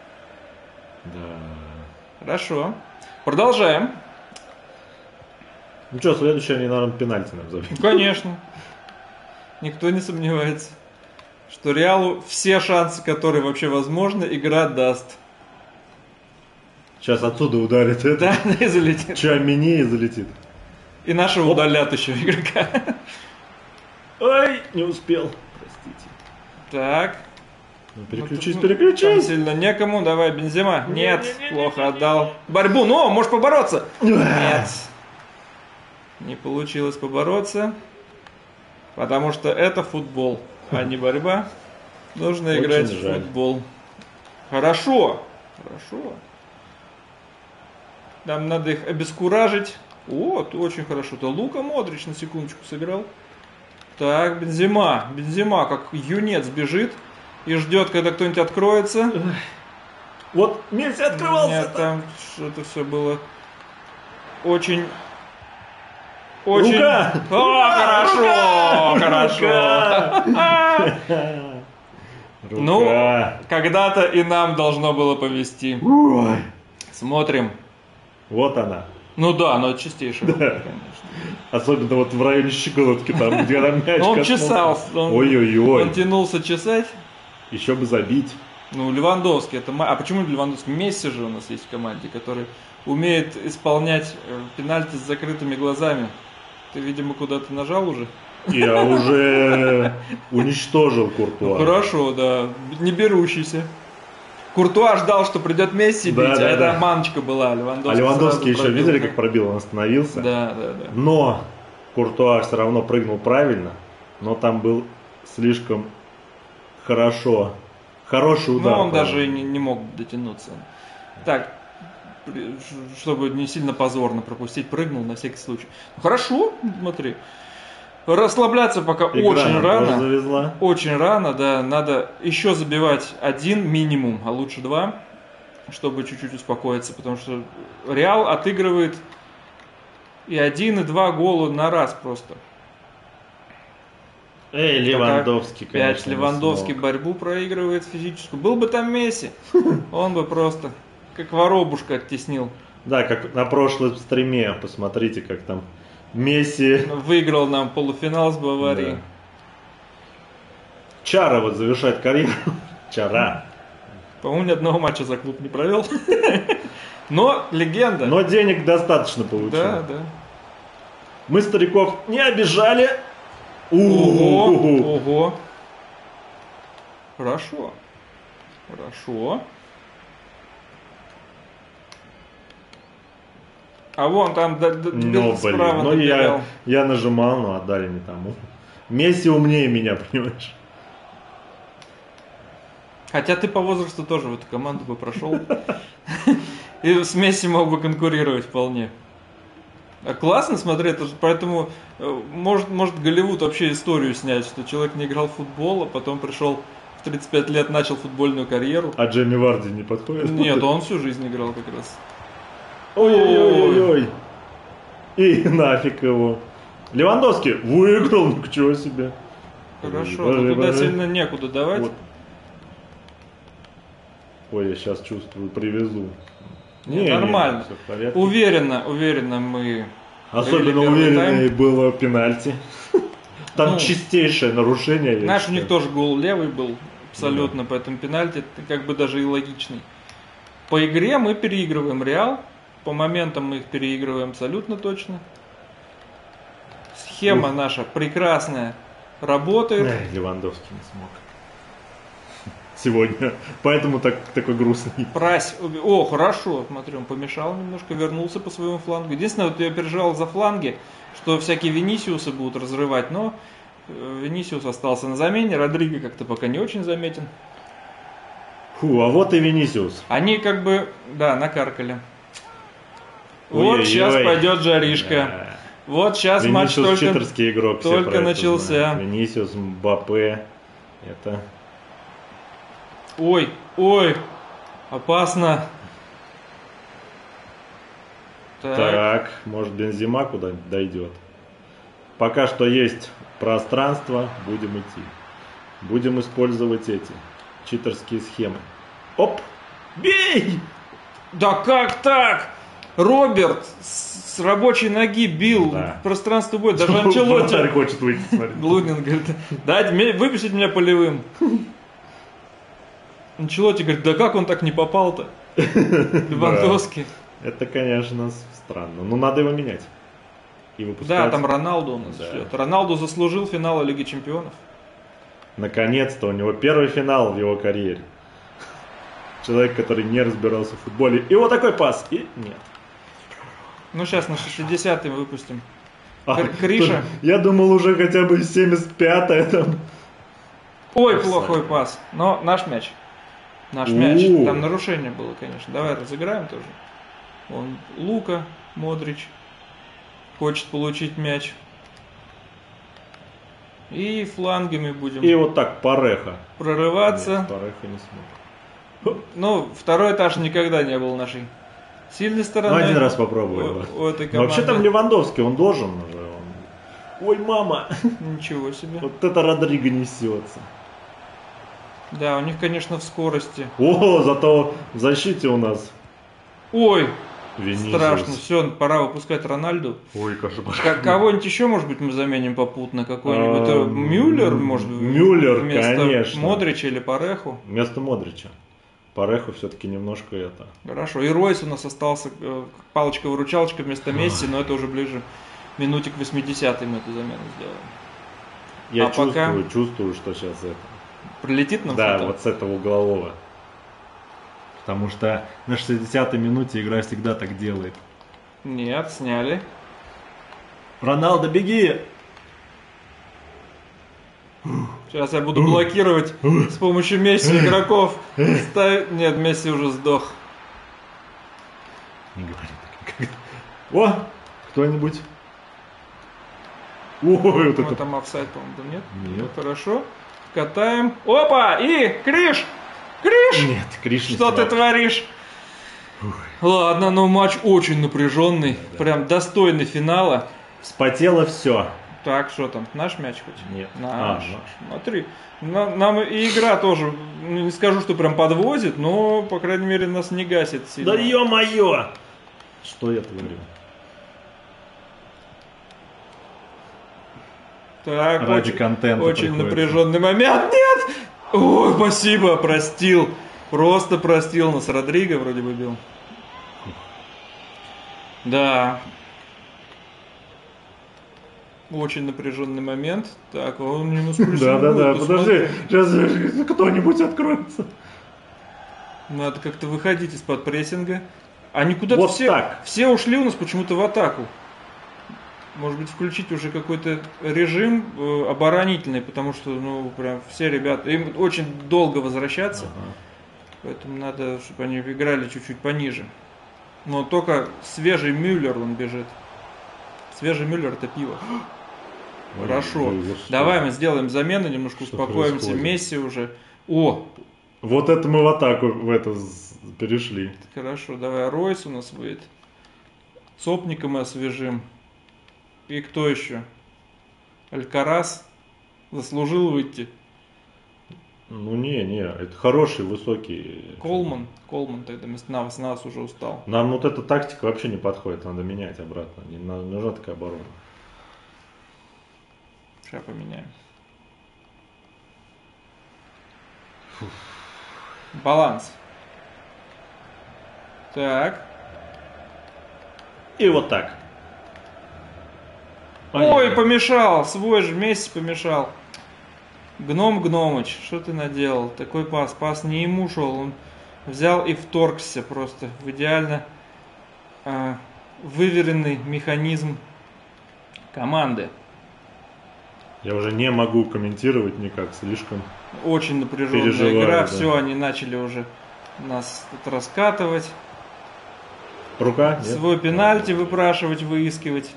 S2: Да.
S1: Хорошо. Продолжаем.
S2: Ну что, следующее они, наверное, пенальти нам забьют.
S1: Конечно. Никто не сомневается, что Реалу все шансы, которые вообще возможны, игра даст.
S2: Сейчас отсюда ударит это.
S1: Да, и залетит.
S2: Чуамини и залетит.
S1: И нашего удалят еще игрока.
S2: Ай, не успел. Простите.
S1: Так.
S2: Ну, переключись,
S1: Ну, тут, ну, там
S2: переключись.
S1: сильно некому. Давай, Бензема. Нет, плохо отдал. Борьбу. Ну, можешь побороться. Нет. Не получилось побороться. Потому что это футбол, а не борьба. Нужно
S2: Очень
S1: играть в
S2: жаль.
S1: футбол. Хорошо. Хорошо. Нам надо их обескуражить. Вот, очень хорошо. Да Лука Модрич на секундочку сыграл. Так, Бензема. Бензема, как юнец, бежит и ждет, когда кто-нибудь откроется.
S2: Вот Месси открывался.
S1: Нет, там что-то все было очень Очень...
S2: Рука!
S1: О, хорошо,
S2: Рука!
S1: хорошо. Ну,
S2: Рука.
S1: когда-то и нам должно было повезти.
S2: Ой.
S1: Смотрим.
S2: Вот она.
S1: Ну да, но чистейшая,
S2: Да.
S1: конечно.
S2: Особенно вот в районе щиколотки, там, где там мяч
S1: Он
S2: коснулся.
S1: чесался. Он,
S2: Ой-ой-ой.
S1: он тянулся чесать.
S2: Еще бы забить.
S1: Ну, Левандовский, это... ма- А почему Левандовский? Месси же у нас есть в команде, который умеет исполнять э, пенальти с закрытыми глазами. Ты, видимо, куда-то нажал уже?
S2: Я уже уничтожил Куртуа.
S1: Хорошо, да. Не берущийся. Куртуа ждал, что придет Месси
S2: Да,
S1: бить,
S2: да,
S1: а это
S2: да.
S1: обманочка была. Левандовский,
S2: А Левандовский
S1: сразу
S2: еще
S1: пробил,
S2: видели,
S1: да.
S2: как пробил, он остановился.
S1: Да, да, да.
S2: Но Куртуа все равно прыгнул правильно, но там был слишком хорошо. Хороший удар.
S1: Ну, он
S2: по-моему.
S1: даже и не, не мог дотянуться. Так, при- ш- чтобы не сильно позорно пропустить, прыгнул на всякий случай. Ну, хорошо, смотри. Расслабляться пока
S2: Игра
S1: очень
S2: нам тоже
S1: рано.
S2: завезла.
S1: Очень рано, да. Надо еще забивать один минимум, а лучше два, чтобы чуть-чуть успокоиться. Потому что Реал отыгрывает и один, и два гола на раз просто.
S2: Эй, Левандовский,
S1: Пять.
S2: конечно, не
S1: Левандовский
S2: смог.
S1: борьбу проигрывает физическую. Был бы там Месси, он бы просто как воробушка оттеснил.
S2: Да, как на прошлом стриме, посмотрите, как там Месси.
S1: Выиграл нам полуфинал с Баварией.
S2: Да. Чара вот завершает карьеру. Чара.
S1: По-моему, ни одного матча за клуб не провел. Но легенда.
S2: Но денег достаточно получил.
S1: Да, да.
S2: Мы стариков не обижали.
S1: Ого,
S2: У-у-у.
S1: ого. Хорошо. Хорошо. А вон там д- д-
S2: Ну,
S1: бил
S2: блин,
S1: справа
S2: ну
S1: набегал.
S2: я, я нажимал, но отдали не тому. Месси умнее меня, понимаешь?
S1: Хотя ты по возрасту тоже в эту команду бы прошел. И с Месси мог бы конкурировать вполне. А классно смотреть, это же поэтому э, может, может Голливуд вообще историю снять, что человек не играл в футбол, а потом пришел в тридцать пять лет, начал футбольную карьеру.
S2: А Джейми Варди не подходит?
S1: Нет, он всю жизнь играл как раз.
S2: Ой-ой-ой-ой. И нафиг его. Левандовский выиграл, ну чего себе.
S1: Хорошо,
S2: Боже,
S1: но туда
S2: боже.
S1: сильно некуда давать.
S2: Вот. Ой, я сейчас чувствую, привезу.
S1: Не, нормально.
S2: всё в порядке.
S1: Уверенно, уверенно мы...
S2: Особенно
S1: провели первый
S2: уверенное
S1: тайм.
S2: было пенальти. Там
S1: Ну,
S2: чистейшее нарушение. я
S1: Наш у
S2: считаю.
S1: них тоже гол левый был, абсолютно, поэтому пенальти это как бы даже и логичный. По игре мы переигрываем Реал, по моментам мы их переигрываем абсолютно точно. Схема
S2: Ух.
S1: наша прекрасная, работает.
S2: Эх, Левандовский не смог. Сегодня. Поэтому так, такой грустный.
S1: Прась, о, хорошо, смотри, он помешал немножко, вернулся по своему флангу. Единственное, вот я переживал за фланги, что всякие Винисиусы будут разрывать, но э, Винисиус остался на замене, Родриго как-то пока не очень заметен.
S2: Фу, а вот и Винисиус.
S1: Они как бы, да, накаркали. Вот
S2: Ой-ой-ой.
S1: сейчас пойдет жаришка.
S2: Да.
S1: Вот сейчас матч
S2: Винисиус
S1: только...
S2: читерский игрок. все
S1: только
S2: про это
S1: начался.
S2: знают. Винисиус, Мбаппе. Это...
S1: Ой, ой, опасно. Так,
S2: Так, может Бензима куда-нибудь дойдет. Пока что есть пространство, будем идти. Будем использовать эти читерские схемы. Оп! Бей!
S1: да как так? Роберт с, с рабочей ноги бил
S2: Да.
S1: в пространство боя. Даже
S2: Вратарь
S1: Анчелотти.
S2: хочет выйти, смотри.
S1: Лунин говорит, дайте мне, выпишите меня полевым. Анчелотти говорит, да как он так не попал-то? Левандовский.
S2: Это, конечно, странно. Но надо его менять. И выпускать.
S1: Да, там Роналду у нас
S2: Да.
S1: ждет. Роналду заслужил финала Лиги Чемпионов.
S2: Наконец-то у него первый финал в его карьере. Человек, который не разбирался в футболе. И вот такой пас. И нет.
S1: Ну, сейчас на шестидесятый выпустим.
S2: А,
S1: Кр- Криша.
S2: Я думал уже хотя бы семьдесят пятое там.
S1: Ой,
S2: Офсайд.
S1: плохой пас. Но наш мяч. Наш
S2: У.
S1: мяч. Там нарушение было, конечно. Давай разыграем тоже. Он Лука, Модрич. Хочет получить мяч. И флангами будем
S2: И вот так, Пареха.
S1: прорываться.
S2: Нет, Пареха не смог.
S1: Ну, второй этаж никогда не был нашей сильной
S2: Ну,
S1: стороной.
S2: один раз попробуем.
S1: у, у этой
S2: Но
S1: команды.
S2: вообще там Левандовский, он должен уже. Он Ой, мама!
S1: Ничего себе.
S2: Вот это Родриго несется.
S1: Да, у них, конечно, в скорости.
S2: О, зато в защите у нас
S1: Ой,
S2: Винисиус.
S1: страшно. Все, пора выпускать Рональду.
S2: Ой, кошмар.
S1: К- Кого-нибудь еще, может быть, мы заменим попутно? Какой-нибудь
S2: А,
S1: Мюллер, может быть?
S2: Мюллер,
S1: вместо
S2: конечно.
S1: Модрича или Пареху?
S2: Вместо Модрича. Пареху все-таки немножко это.
S1: Хорошо. И Ройс у нас остался, э, палочка-выручалочка вместо Месси, но это уже ближе минутик восьмидесятой мы эту замену сделаем.
S2: Я
S1: А
S2: чувствую,
S1: пока-
S2: чувствую, что сейчас это.
S1: Прилетит нам
S2: Да,
S1: что-то?
S2: вот с этого углового. Потому что на шестидесятой минуте игра всегда так делает.
S1: Нет, сняли.
S2: Роналдо, беги!
S1: Сейчас я буду блокировать с помощью Месси игроков. Ставь- Нет, Месси уже сдох.
S2: Не говори так. О, кто-нибудь? Ой, вот
S1: Ну,
S2: это.
S1: там офсайд, по-моему, да нет?
S2: Нет.
S1: Ну, хорошо. Катаем. Опа! И! Криш! Криш!
S2: Нет, Криш не
S1: Что ты
S2: смог.
S1: творишь? Ладно, но матч очень напряженный.
S2: Да, да.
S1: Прям достойный финала.
S2: Вспотело все.
S1: Так, что там? Наш мяч хоть?
S2: Нет.
S1: Наш.
S2: А, наш.
S1: Смотри. На- Нам и игра тоже, ну, не скажу, что прям подвозит, но, по крайней мере, нас не гасит сильно.
S2: Да ё-моё! Что я творю?
S1: Так,
S2: Ради
S1: очень,
S2: контента
S1: очень
S2: приходится.
S1: напряженный момент. Нет! Ой, спасибо, простил. Просто простил нас. Родриго вроде бы бил. Да. Очень напряженный момент. Так, он минус плюс.
S2: Да-да-да, подожди, сейчас кто-нибудь откроется.
S1: Надо как-то выходить из-под прессинга. Они куда-то
S2: Вот
S1: все,
S2: так.
S1: все ушли у нас почему-то в атаку. Может быть, включить уже какой-то режим э, оборонительный, потому что, ну, прям все ребята, им очень долго возвращаться,
S2: Ага.
S1: поэтому надо, чтобы они играли чуть-чуть пониже. Но только свежий Мюллер, он бежит. Свежий Мюллер это пиво.
S2: Ой,
S1: Хорошо.
S2: ой, вот что.
S1: Давай мы сделаем замену, немножко
S2: Что
S1: успокоимся.
S2: происходит?
S1: Месси уже. О,
S2: Вот это мы в атаку в это с- перешли.
S1: хорошо, давай Ройс у нас выйдет. Сопника мы освежим. И кто еще? Алькарас заслужил выйти.
S2: Ну не, не, это хороший, высокий.
S1: Колман. Колман тогда вместо нас, нас уже устал.
S2: Нам вот эта тактика вообще не подходит, надо менять обратно. Не на- нужна такая оборона.
S1: Сейчас поменяем. Баланс. Так.
S2: И вот так.
S1: Ой, помешал. Свой же Месси помешал. Гном Гномыч, что ты наделал? Такой пас. Пас не ему шел. Он взял и вторгся просто в идеально э, выверенный механизм команды.
S2: Я уже не могу комментировать никак, слишком.
S1: Очень напряженная
S2: Переживаю,
S1: игра.
S2: да.
S1: Все, они начали уже нас тут раскатывать.
S2: Рука? Нет?
S1: Свой пенальти выпрашивать, выискивать.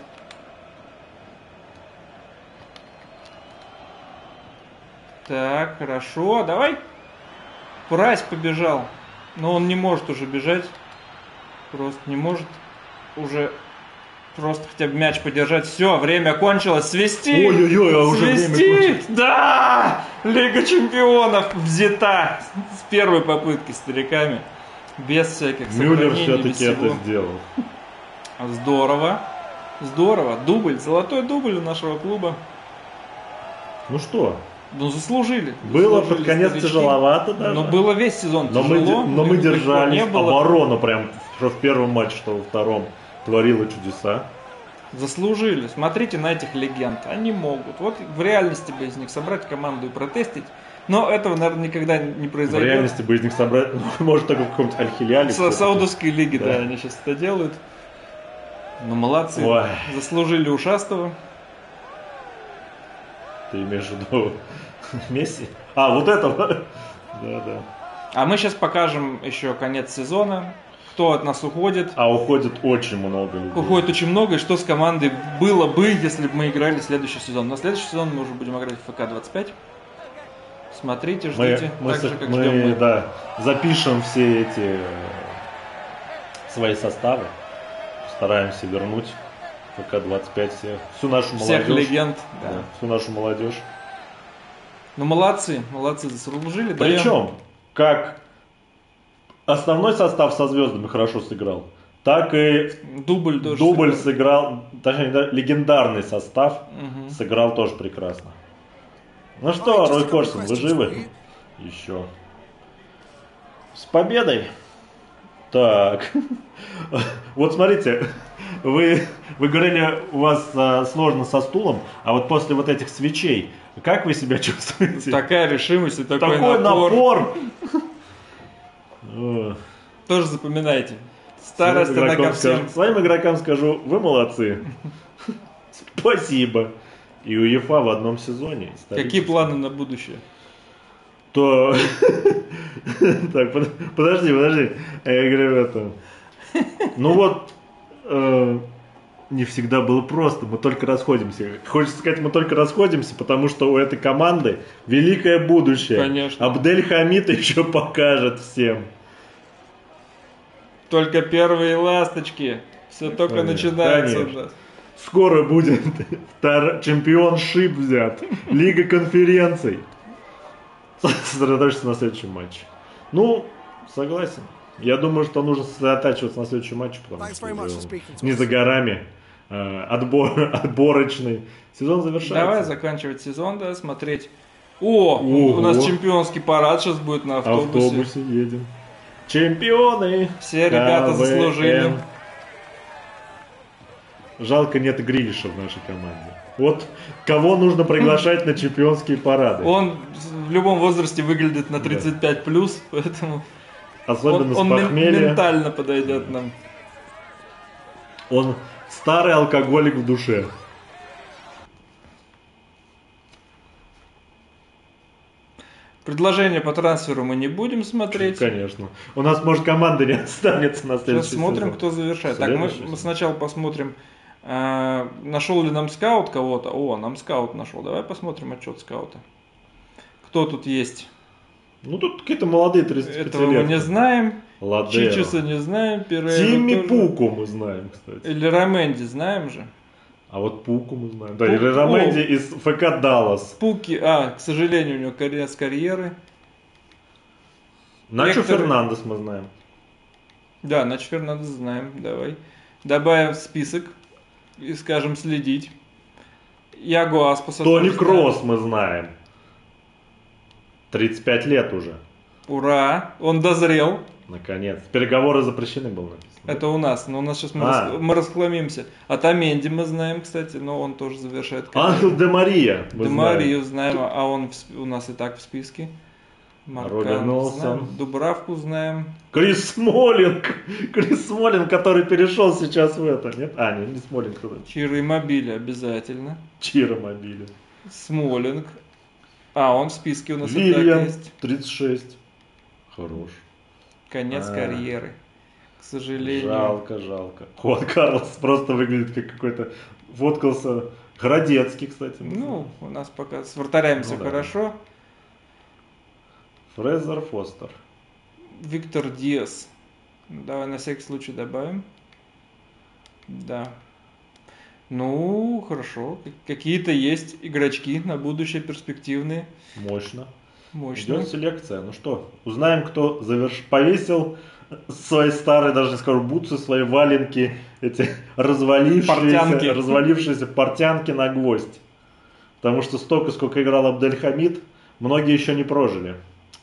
S1: Так, хорошо, давай. Прайс побежал. Но он не может уже бежать. Просто не может уже просто хотя бы мяч подержать. Все, время кончилось. Свисти!
S2: Ой-ой-ой, а уже время
S1: Свисти!
S2: кончилось.
S1: Да! Лига чемпионов взята с первой попытки стариками. Без всяких
S2: Мюллер
S1: сохранений, без
S2: все-таки это
S1: всего.
S2: сделал.
S1: Здорово. Здорово. Дубль. Золотой дубль у нашего клуба.
S2: Ну что,
S1: Ну, заслужили.
S2: было
S1: Заслужили
S2: под конец
S1: старички.
S2: тяжеловато даже.
S1: Но было весь сезон
S2: Но мы,
S1: тяжело.
S2: де- но мы
S1: легко
S2: держались,
S1: не было.
S2: оборона прям, что в первом матче, что во втором, творила чудеса.
S1: Заслужили. Смотрите на этих легенд. Они могут. Вот в реальности бы из них собрать команду и протестить. Но этого, наверное, никогда не
S2: В
S1: произойдет.
S2: реальности бы из них собрать, ну, может, только в каком-то Аль-Хиляле.
S1: В Саудовской лиге, да.
S2: Да.
S1: они сейчас это делают. Ну, молодцы.
S2: Ой.
S1: Заслужили ушастого.
S2: Ты имеешь в виду Месси? А, вот этого? Да, да.
S1: А мы сейчас покажем еще конец сезона. Кто от нас уходит.
S2: А уходит очень много людей.
S1: Уходит очень много, и что с командой было бы, если бы мы играли следующий сезон. На следующий сезон мы уже будем играть в ФК двадцать пять. Смотрите,
S2: Мы,
S1: ждите,
S2: мы,
S1: так
S2: со-
S1: же, как
S2: мы,
S1: ждем мы.
S2: да, запишем все эти э, свои составы, постараемся вернуть ФК двадцать пять всех. Всю нашу
S1: Всех
S2: молодежь.
S1: легенд.
S2: Да,
S1: Да.
S2: всю нашу молодежь.
S1: Ну молодцы, молодцы, заслужили.
S2: Причем, как основной состав со звездами хорошо сыграл, так и
S1: дубль тоже.
S2: дубль сыграл, точнее, да, легендарный состав
S1: Угу.
S2: сыграл тоже прекрасно. Ну что, Рой Корсон, вы живы? Еще. С победой! Так, вот смотрите, вы, вы говорили, у вас а, сложно со стулом, а вот после вот этих свечей, как вы себя чувствуете?
S1: Такая решимость и такой,
S2: Такой
S1: напор.
S2: напор!
S1: Тоже запоминайте. Старость она ко всем.
S2: Своим игрокам скажу, вы молодцы. Спасибо. И УЕФА в одном сезоне.
S1: Какие планы на будущее?
S2: То... Так, подожди, подожди. Я говорю, это... Ну вот, э, не всегда было просто, мы только расходимся. Хочется сказать, мы только расходимся, потому что у этой команды великое будущее.
S1: Конечно.
S2: Абдель Хамид еще покажет всем.
S1: Только первые ласточки. Все только
S2: Конечно,
S1: начинается
S2: конечно.
S1: у нас.
S2: Скоро будет втор... чемпионшип взят, Лига конференций. Сосредоточиться на следующем матче. Ну, согласен. Я думаю, что нужно сосредотачиваться на следующем матче, потому что уже не за горами. Э, отбор, отборочный сезон завершается.
S1: Давай заканчивать сезон, да, смотреть. О,
S2: Ого.
S1: у нас чемпионский парад сейчас будет на автобусе.
S2: Автобусе едем. Чемпионы!
S1: Все ребята
S2: КВН.
S1: заслужили.
S2: Жалко, нет Грилиша в нашей команде. Вот кого нужно приглашать на чемпионские парады.
S1: Он в любом возрасте выглядит на тридцать пять плюс, поэтому
S2: Особенно
S1: он,
S2: с
S1: он
S2: похмелья.
S1: ментально подойдет нам.
S2: Он старый алкоголик в душе.
S1: Предложение по трансферу мы не будем смотреть.
S2: Конечно. У нас, может, команда не останется на следующий
S1: Сейчас смотрим,
S2: сезон.
S1: кто завершает. Так, мы,
S2: Следующий
S1: мы сначала посмотрим, э, нашел ли нам скаут кого-то. О, нам скаут нашел. Давай посмотрим отчет скаута. Кто тут есть?
S2: Ну, тут какие-то молодые тридцать пять
S1: Этого мы не знаем.
S2: Ладеро.
S1: Чичеса не знаем. Перейру
S2: Тимми
S1: тоже.
S2: Пуку мы знаем, кстати.
S1: Или Раменди знаем же.
S2: А вот Пуку мы знаем. Да,
S1: Пуку.
S2: или Раменди из ФК Даллас.
S1: Пуки, а, к сожалению, у него конец карьеры.
S2: Начо
S1: Некоторые-
S2: Фернандес мы знаем.
S1: Да, Нач Фернандес знаем. Давай. Добавим в список и скажем следить. Яго Аспаса.
S2: Тони
S1: тоже
S2: Кросс мы знаем. тридцать пять лет уже.
S1: знаем. Ура! Он дозрел.
S2: Наконец. Переговоры запрещены было написано.
S1: Это у нас, но у нас сейчас мы,
S2: А.
S1: рас- мы расхламимся. А Таменди мы знаем, кстати, но он тоже завершает
S2: Анхел Де Мария мы знаем.
S1: Марию знаем, а он в сп- у нас и так в списке. Маркана
S2: Робин Олсен.
S1: знаем, Дубравку знаем.
S2: Крис Смолинг. Крис Смолинг, который перешел сейчас в это. Нет? А, нет, не Смолинг. кто-то.
S1: Чиро Иммобиле обязательно.
S2: Чиро Мобили.
S1: Смолинг. А, он в списке у нас и так
S2: Вильям,
S1: есть.
S2: тридцать шесть. Хорош.
S1: Конец
S2: А.
S1: карьеры. К сожалению.
S2: Жалко, жалко. Хуан Карлос просто выглядит как какой-то... Фоткался. Городецкий, кстати.
S1: Ну, у нас пока с вратарями все
S2: Ну да.
S1: хорошо.
S2: Фрезер Фостер.
S1: Виктор Диас. Давай на всякий случай добавим. Да. Ну, хорошо. К- Какие-то есть игрочки на будущее перспективные.
S2: Мощно.
S1: Мощные.
S2: Идет селекция. Ну что, узнаем, кто заверш... повесил свои старые, даже не скажу, бутсы, свои валенки, эти развалившиеся
S1: Портянки.
S2: развалившиеся портянки на гвоздь. Потому что столько, сколько играл Абдель Хамид, многие еще не прожили.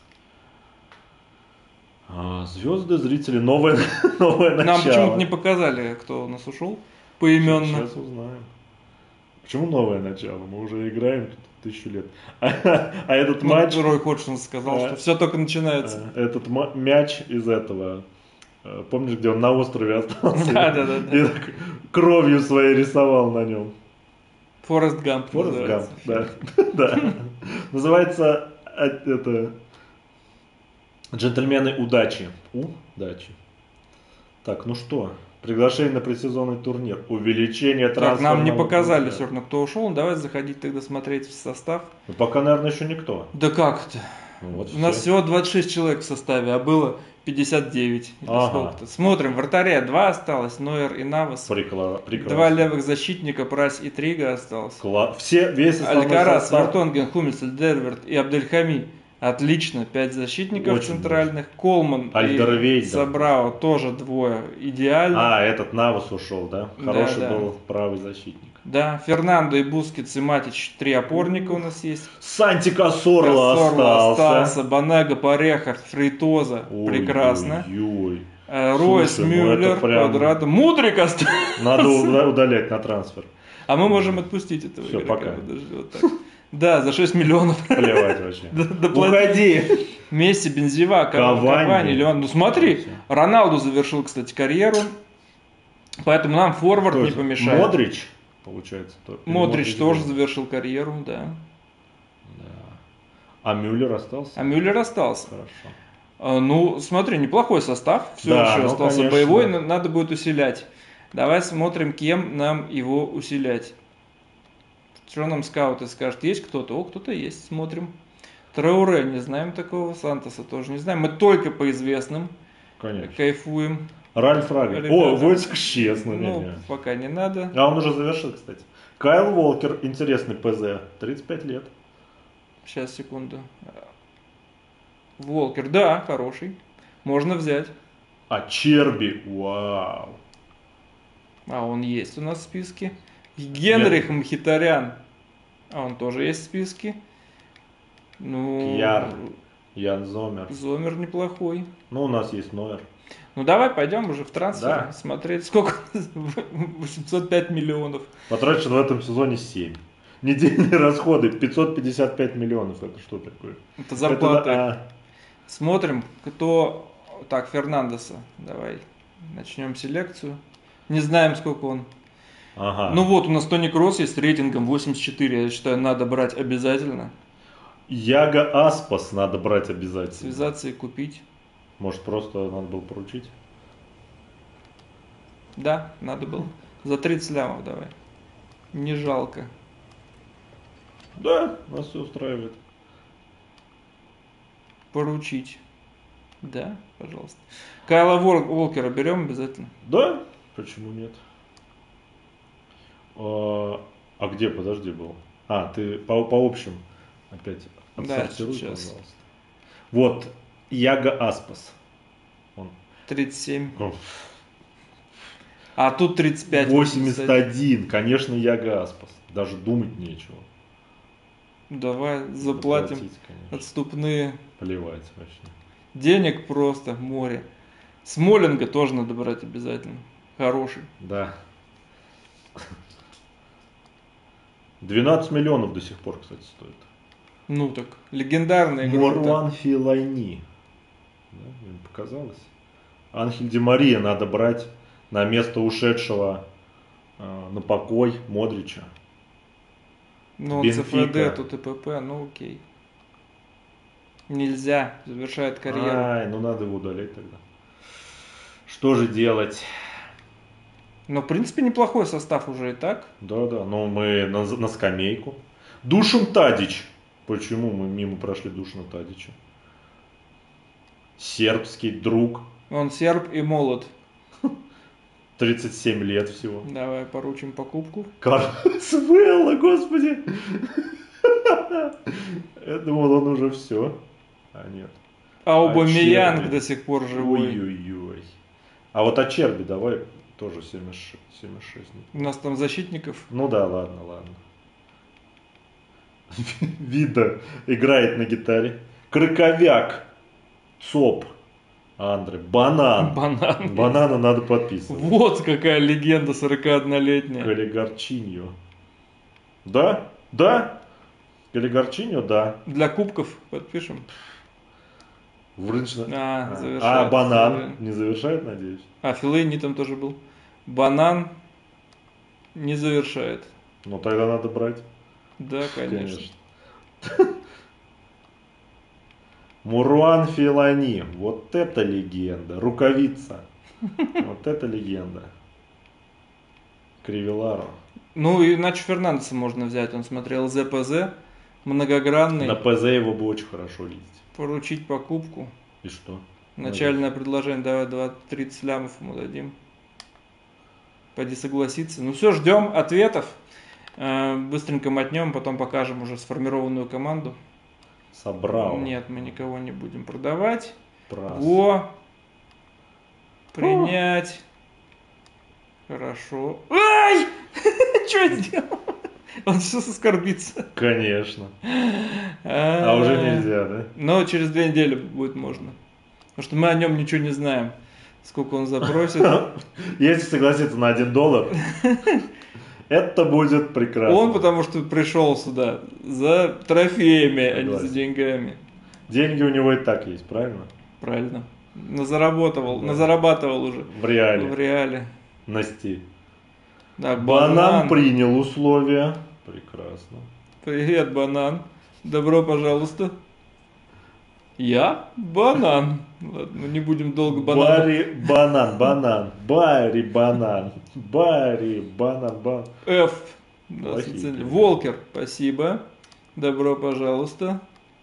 S2: А, звезды, зрители, новое, новое начало.
S1: Нам почему-то не показали, кто у нас ушел поименно.
S2: Сейчас узнаем. Почему новое начало? Мы уже играем тут тысячу лет. А, а этот
S1: Ну,
S2: матч...
S1: Рой Ходжсон сказал,
S2: А.
S1: что все только начинается.
S2: Э, Этот ма- мяч из этого, э, помнишь, где он на острове остался?
S1: Да, да, да, да.
S2: И так кровью своей рисовал на нем.
S1: Форест Гамп.
S2: Форест Гамп,
S1: называется.
S2: да. Да. Называется э, это «Джентльмены удачи». Удачи. Так, ну что? Приглашение на предсезонный турнир. Увеличение
S1: Так,
S2: трансферного...
S1: нам не показали
S2: бюджета.
S1: все равно, кто ушел. Давай заходить тогда смотреть в состав.
S2: Ну, пока, наверное, еще никто.
S1: Да как это?
S2: Ну, вот
S1: У нас
S2: всё.
S1: всего двадцать шесть человек в составе, а было пятьдесят девять. Или
S2: Ага.
S1: сколько-то. Смотрим, вратаря два осталось, Нойер и Навас.
S2: Прикла- прекрасно.
S1: Два левых защитника, Прайс и Трига осталось.
S2: Кла- Все, весь основной
S1: Алькарас,
S2: состав.
S1: Вертонген, Хумельс, Дерверт и Абдельхами. Отлично, пять защитников
S2: Очень
S1: центральных. Колман
S2: Альдервейдер.
S1: и Сабрао тоже двое. Идеально.
S2: А, этот Навас ушел, да?
S1: Да,
S2: Хороший
S1: да.
S2: был правый защитник.
S1: Да, Фернандо и Бускетс и Матич, три опорника у нас есть.
S2: Санти Касорло
S1: Кассорло
S2: остался.
S1: остался, Банага, Пареха, Фрейтоза. Прекрасно.
S2: Ой-ой-ой.
S1: Э, Ройс,
S2: Слушай, ну
S1: Мюллер,
S2: это прям-
S1: Квадрадо. Мудрик остался.
S2: Надо уда- удалять на трансфер.
S1: А мы можем отпустить этого
S2: Всё,
S1: игрока.
S2: пока.
S1: Подожди, вот так. Да, за шесть миллионов.
S2: Плевать вообще.
S1: Д- доплати.
S2: Уходи.
S1: Месси, Бензема,
S2: Кавани.
S1: Кавани, Леон. Ну смотри,
S2: Всё.
S1: Роналду завершил, кстати, карьеру. Поэтому нам форвард
S2: Кто
S1: не
S2: это?
S1: помешает.
S2: Модрич, получается. то- или
S1: Модрич тоже
S2: был?
S1: завершил карьеру, да.
S2: Да. А Мюллер остался?
S1: А Мюллер остался.
S2: Хорошо.
S1: А, Ну, смотри, неплохой состав. Все
S2: Да,
S1: еще
S2: ну,
S1: остался
S2: конечно.
S1: боевой, но надо будет усилять. Давай смотрим, кем нам его усилять. Что нам скауты скажут? Есть кто-то? О, кто-то есть. Смотрим. Трауре, не знаем такого. Сантоса тоже не знаем. Мы только по известным
S2: Конечно.
S1: кайфуем.
S2: Ральф Рагер.
S1: Ребята.
S2: О, Войцек честно.
S1: Ну,
S2: не-не.
S1: пока не надо.
S2: А он уже завершил, кстати. Кайл Уолкер, интересный ПЗ, тридцать пять лет.
S1: Сейчас, секунду. Волкер, да, хороший. Можно взять.
S2: А Черби, вау.
S1: А он есть у нас в списке. Генрих Мхитарян. А он тоже есть в списке. Ну,
S2: Кьяр. Ян Зомер.
S1: Зомер неплохой.
S2: Ну, у нас есть Нойер.
S1: Ну давай пойдем уже в трансфер
S2: Да.
S1: смотреть, сколько восемьсот пять миллионов.
S2: Потрачено в этом сезоне семь. Недельные расходы пятьсот пятьдесят пять миллионов. Это что такое?
S1: Это зарплата.
S2: Это, а,
S1: Смотрим, кто... Так, Фернандеса. Давай начнем селекцию. Не знаем, сколько он.
S2: ага.
S1: Ну вот, у нас Тони Кросс есть с рейтингом восемьдесят четыре. Я считаю, надо брать обязательно.
S2: Яга Аспас надо брать обязательно.
S1: Связаться и купить.
S2: Может, просто надо было поручить?
S1: Да, надо было. За тридцать лямов давай. Не жалко.
S2: Да, нас все устраивает.
S1: Поручить. Да, пожалуйста. Кайла Вол- Уолкера берем обязательно.
S2: Да, почему нет? А, а где, подожди, был? А, ты по, по общим опять
S1: Да,
S2: отсортируй,
S1: сейчас.
S2: пожалуйста. Вот, Яга Аспас. Он.
S1: тридцать семь.
S2: О,
S1: А тут тридцать пять.
S2: восемьдесят один, конечно, Яга Аспас. Даже думать нечего.
S1: Давай заплатим
S2: Заплатить, конечно.
S1: отступные.
S2: Плевать вообще.
S1: Денег просто море. Смолинга тоже надо брать обязательно. Хороший.
S2: Да. двенадцать миллионов до сих пор, кстати, стоит.
S1: Ну так, легендарный игрок.
S2: Моруан Филайни. Да, мне показалось. Анхель Ди Мария надо брать на место ушедшего э, на покой Модрича.
S1: Ну, он
S2: Бенфика.
S1: ЦФД, тут ИПП, ну окей. Нельзя, завершает карьеру.
S2: Ай, ну надо его удалять тогда. Что же делать?
S1: Но, в принципе, неплохой состав уже и так.
S2: Да-да, но мы на, на скамейку. Душан Тадич. Почему мы мимо прошли Душана Тадича? Сербский друг.
S1: Он серб и молод.
S2: тридцать семь лет всего.
S1: Давай поручим покупку.
S2: Карлос Велла, господи. Я думал, он уже все. А нет.
S1: А Аубамейянг
S2: Черби.
S1: до сих пор живой.
S2: Ой-ой-ой. А вот о Черби давай тоже семьдесят шесть.
S1: У нас там защитников.
S2: Ну да, ладно, ладно. Вида играет на гитаре. Крыковяк. Цоп. Андре. Банан.
S1: Банан.
S2: Банана надо подписывать.
S1: Вот какая легенда сорокаоднолетняя.
S2: Калигарчиньо. Да? Да? Калигарчиньо, да.
S1: Для кубков подпишем.
S2: Врынчно.
S1: А,
S2: А,
S1: завершает.
S2: а, банан не завершает, надеюсь?
S1: А, Филейни там тоже был. Банан не завершает.
S2: Ну тогда надо брать.
S1: Да, конечно.
S2: Муруан Филани. Вот это легенда. Рукавица. Вот это легенда. Кривеларо.
S1: Ну и Начо Фернандеса можно взять. Он смотрел ЗПЗ. многогранный.
S2: На ПЗ его бы очень хорошо видеть.
S1: Поручить покупку.
S2: И что?
S1: Начальное предложение, давай двадцать тридцать лямов ему дадим. Пойди согласиться. Ну все, ждем ответов. Быстренько мотнем, потом покажем уже сформированную команду.
S2: Собрал.
S1: Нет, мы никого не будем продавать.
S2: Прас.
S1: Во. Принять. Хорошо. Ай! Что я сделал? Он сейчас оскорбится.
S2: Конечно. А уже нельзя, да?
S1: Но через две недели будет можно. Потому что мы о нем ничего не знаем. Сколько он запросит.
S2: Если согласится на один доллар, это будет прекрасно.
S1: Он потому что пришел сюда за трофеями, а не за деньгами.
S2: Деньги у него и так есть, правильно?
S1: Правильно. Назаработал, да. Назарабатывал уже.
S2: В реале.
S1: В реале.
S2: Насти.
S1: Да,
S2: банан.
S1: банан
S2: принял условия. Прекрасно.
S1: Привет, банан. Добро пожалуйста. Я банан. Ладно, мы не будем долго банан.
S2: Барри банан, банан. Барри банан. Барри банан, банан.
S1: F. Волкер, спасибо. Добро пожалуйста.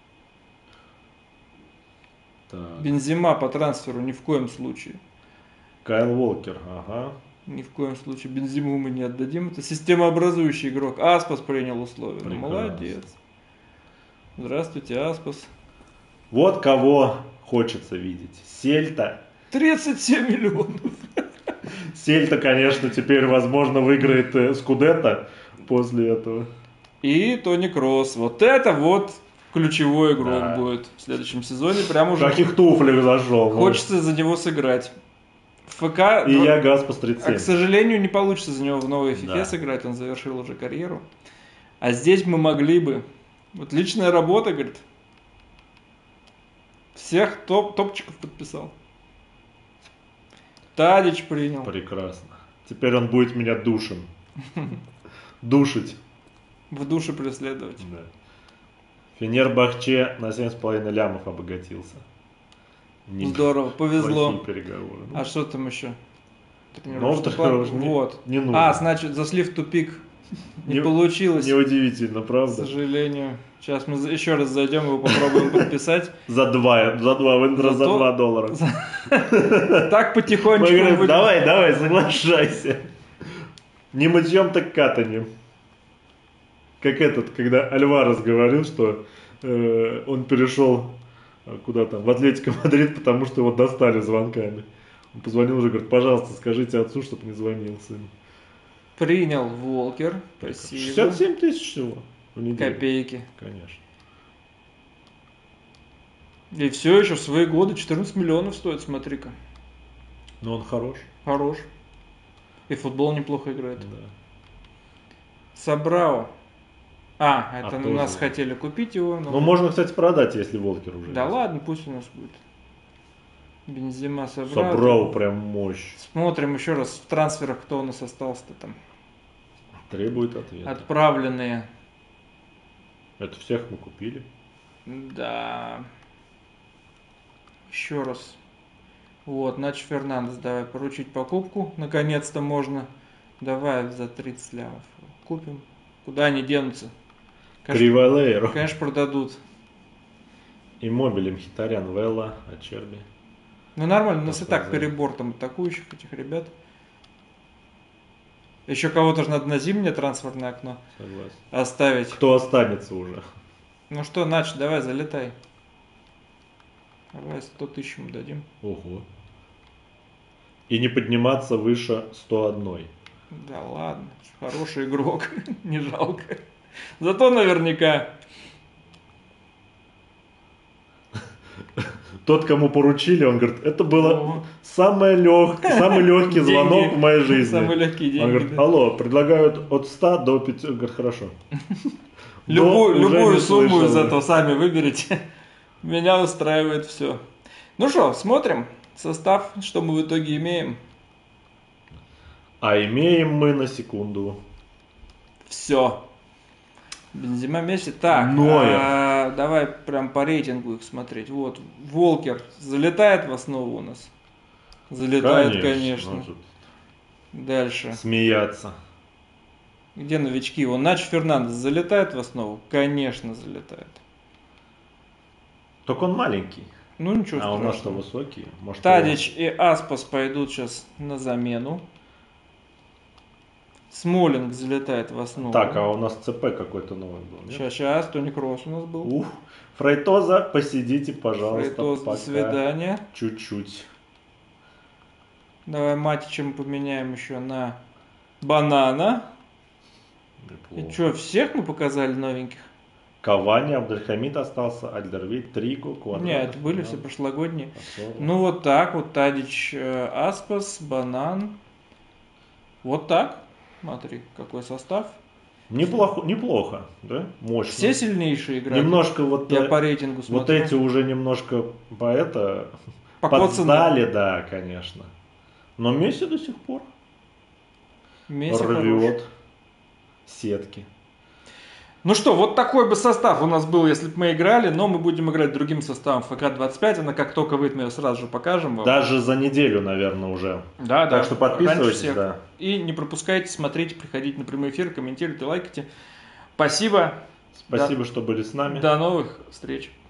S2: Так.
S1: Бензима по трансферу ни в коем случае.
S2: Кайл Волкер, ага.
S1: Ни в коем случае Бензиму мы не отдадим. Это системообразующий игрок. Аспас принял условия. Ну, молодец. Здравствуйте, Аспас.
S2: Вот кого хочется видеть. Сельта.
S1: тридцать семь миллионов.
S2: Сельта, конечно, теперь, возможно, выиграет Скудетто после этого.
S1: И Тони Кросс. Вот это вот ключевой игрок
S2: да.
S1: будет в следующем сезоне. Прям уже
S2: в каких туфлях зашел.
S1: Хочется
S2: ну.
S1: за него сыграть. В ФК...
S2: И я газ по тридцать семь.
S1: А, к сожалению, не получится за него в новой FIFA
S2: да.
S1: сыграть. Он завершил уже карьеру. А здесь мы могли бы. Вот личная работа, говорит. Всех топ, топчиков подписал. Тадич принял.
S2: Прекрасно. Теперь он будет меня душен. Душить.
S1: В душе преследовать.
S2: Да. Фенербахче на семь с половиной лямов обогатился.
S1: Не Здорово, повезло.
S2: Переговоры.
S1: А что там еще?
S2: Ну,
S1: вот.
S2: Не нужно.
S1: А, значит, зашли в тупик. Не,
S2: не
S1: получилось.
S2: Неудивительно, правда?
S1: К сожалению. Сейчас мы еще раз зайдем, его попробуем подписать.
S2: За два, за два, в этот раз за два доллара.
S1: Так потихонечку.
S2: Давай, давай, соглашайся. Не мытьем, так катанем. Как этот, когда Альварес говорил, что э, он перешел куда там, в Атлетико Мадрид, потому что его достали звонками. Он позвонил уже, говорит, пожалуйста, скажите отцу, чтобы не звонил сын.
S1: Принял Волкер, спасибо.
S2: шестьдесят семь тысяч всего в неделю.
S1: Копейки.
S2: Конечно.
S1: И все еще в свои годы четырнадцать миллионов стоит, смотри-ка.
S2: Но он хорош.
S1: Хорош. И в футбол неплохо играет.
S2: Да.
S1: Собрал. А, это
S2: а
S1: у нас
S2: тоже.
S1: хотели купить его. Но...
S2: Ну, можно, кстати, продать, если Волкер уже
S1: Да
S2: есть.
S1: ладно, пусть у нас будет. Бензима собрал.
S2: Собрал прям мощь.
S1: Смотрим еще раз в трансферах, кто у нас остался-то там.
S2: Требует ответа.
S1: Отправленные.
S2: Это всех мы купили?
S1: Да. Еще раз. Вот, Нач Фернандес, давай поручить покупку. Наконец-то можно. Давай за тридцать лямов. Купим. Куда они денутся?
S2: Криволейро.
S1: Конечно, продадут.
S2: Иммобили, Мхитарян, Велла, Ачерби.
S1: Ну нормально, у нас и так перебор там атакующих этих ребят. Еще кого-то же надо на зимнее трансферное окно
S2: Согласен.
S1: оставить.
S2: Кто останется уже?
S1: Ну что, Нач, давай, залетай. Давай сто тысяч ему дадим.
S2: Ого. И не подниматься выше сто один.
S1: Да ладно, хороший игрок, не жалко. Зато наверняка...
S2: Тот, кому поручили, он говорит, это было самое лег... самый легкий звонок в моей жизни.
S1: Самые легкие деньги.
S2: Он говорит, алло, предлагают от ста до пятисот. Он говорит, хорошо.
S1: Любую, любую сумму из этого сами выберите. Меня устраивает все. Ну что, смотрим состав, что мы в итоге имеем.
S2: А имеем мы на секунду.
S1: Все. Бензима Месси. Так, а, давай прям по рейтингу их смотреть. Вот, Волкер залетает в основу у нас. Залетает, конечно. конечно.
S2: Ну,
S1: дальше.
S2: Смеяться.
S1: Где новички? Он Начо Фернандес залетает в основу? Конечно, залетает.
S2: Только он маленький.
S1: Ну ничего
S2: а
S1: страшного.
S2: у нас что высокий. Может,
S1: Тадич
S2: его...
S1: и Аспас пойдут сейчас на замену. Смолинг залетает в основу.
S2: Так, а у нас ЦП какой-то новый был. Нет?
S1: Сейчас, сейчас, Тони Кросс у нас был.
S2: Ух, Фрейтоза, посидите, пожалуйста.
S1: Фрейтоз,
S2: пока.
S1: до свидания.
S2: Чуть-чуть.
S1: Давай Матича мы поменяем еще на Банана.
S2: Неплохо.
S1: И что, всех мы показали новеньких?
S2: Кавани, Абдельхамид остался, Альдервейт, Трико, Квадрат.
S1: Нет, это были все прошлогодние.
S2: Пасола.
S1: Ну вот так вот, Тадич, э, Аспас, Банан. Вот так. Смотри, какой состав.
S2: Неплохо, неплохо, да? Мощно.
S1: Все сильнейшие игроки.
S2: Немножко вот,
S1: Я
S2: э,
S1: по рейтингу смотрю.
S2: вот эти уже немножко по это
S1: Покоцаны.
S2: подсдали, да, конечно. Но Месси до сих пор
S1: Месси хорош.
S2: рвет сетки.
S1: Ну что, вот такой бы состав у нас был, если бы мы играли, но мы будем играть другим составом ФК двадцать пять, она как только выйдет, мы ее сразу же покажем вам.
S2: Даже за неделю, наверное, уже.
S1: Да, да.
S2: Так что подписывайтесь,
S1: Раньше всех.
S2: да.
S1: И не пропускайте, смотрите, приходите на прямой эфир, комментируйте, лайкайте. Спасибо.
S2: Спасибо,
S1: До-
S2: что были с нами.
S1: До новых встреч.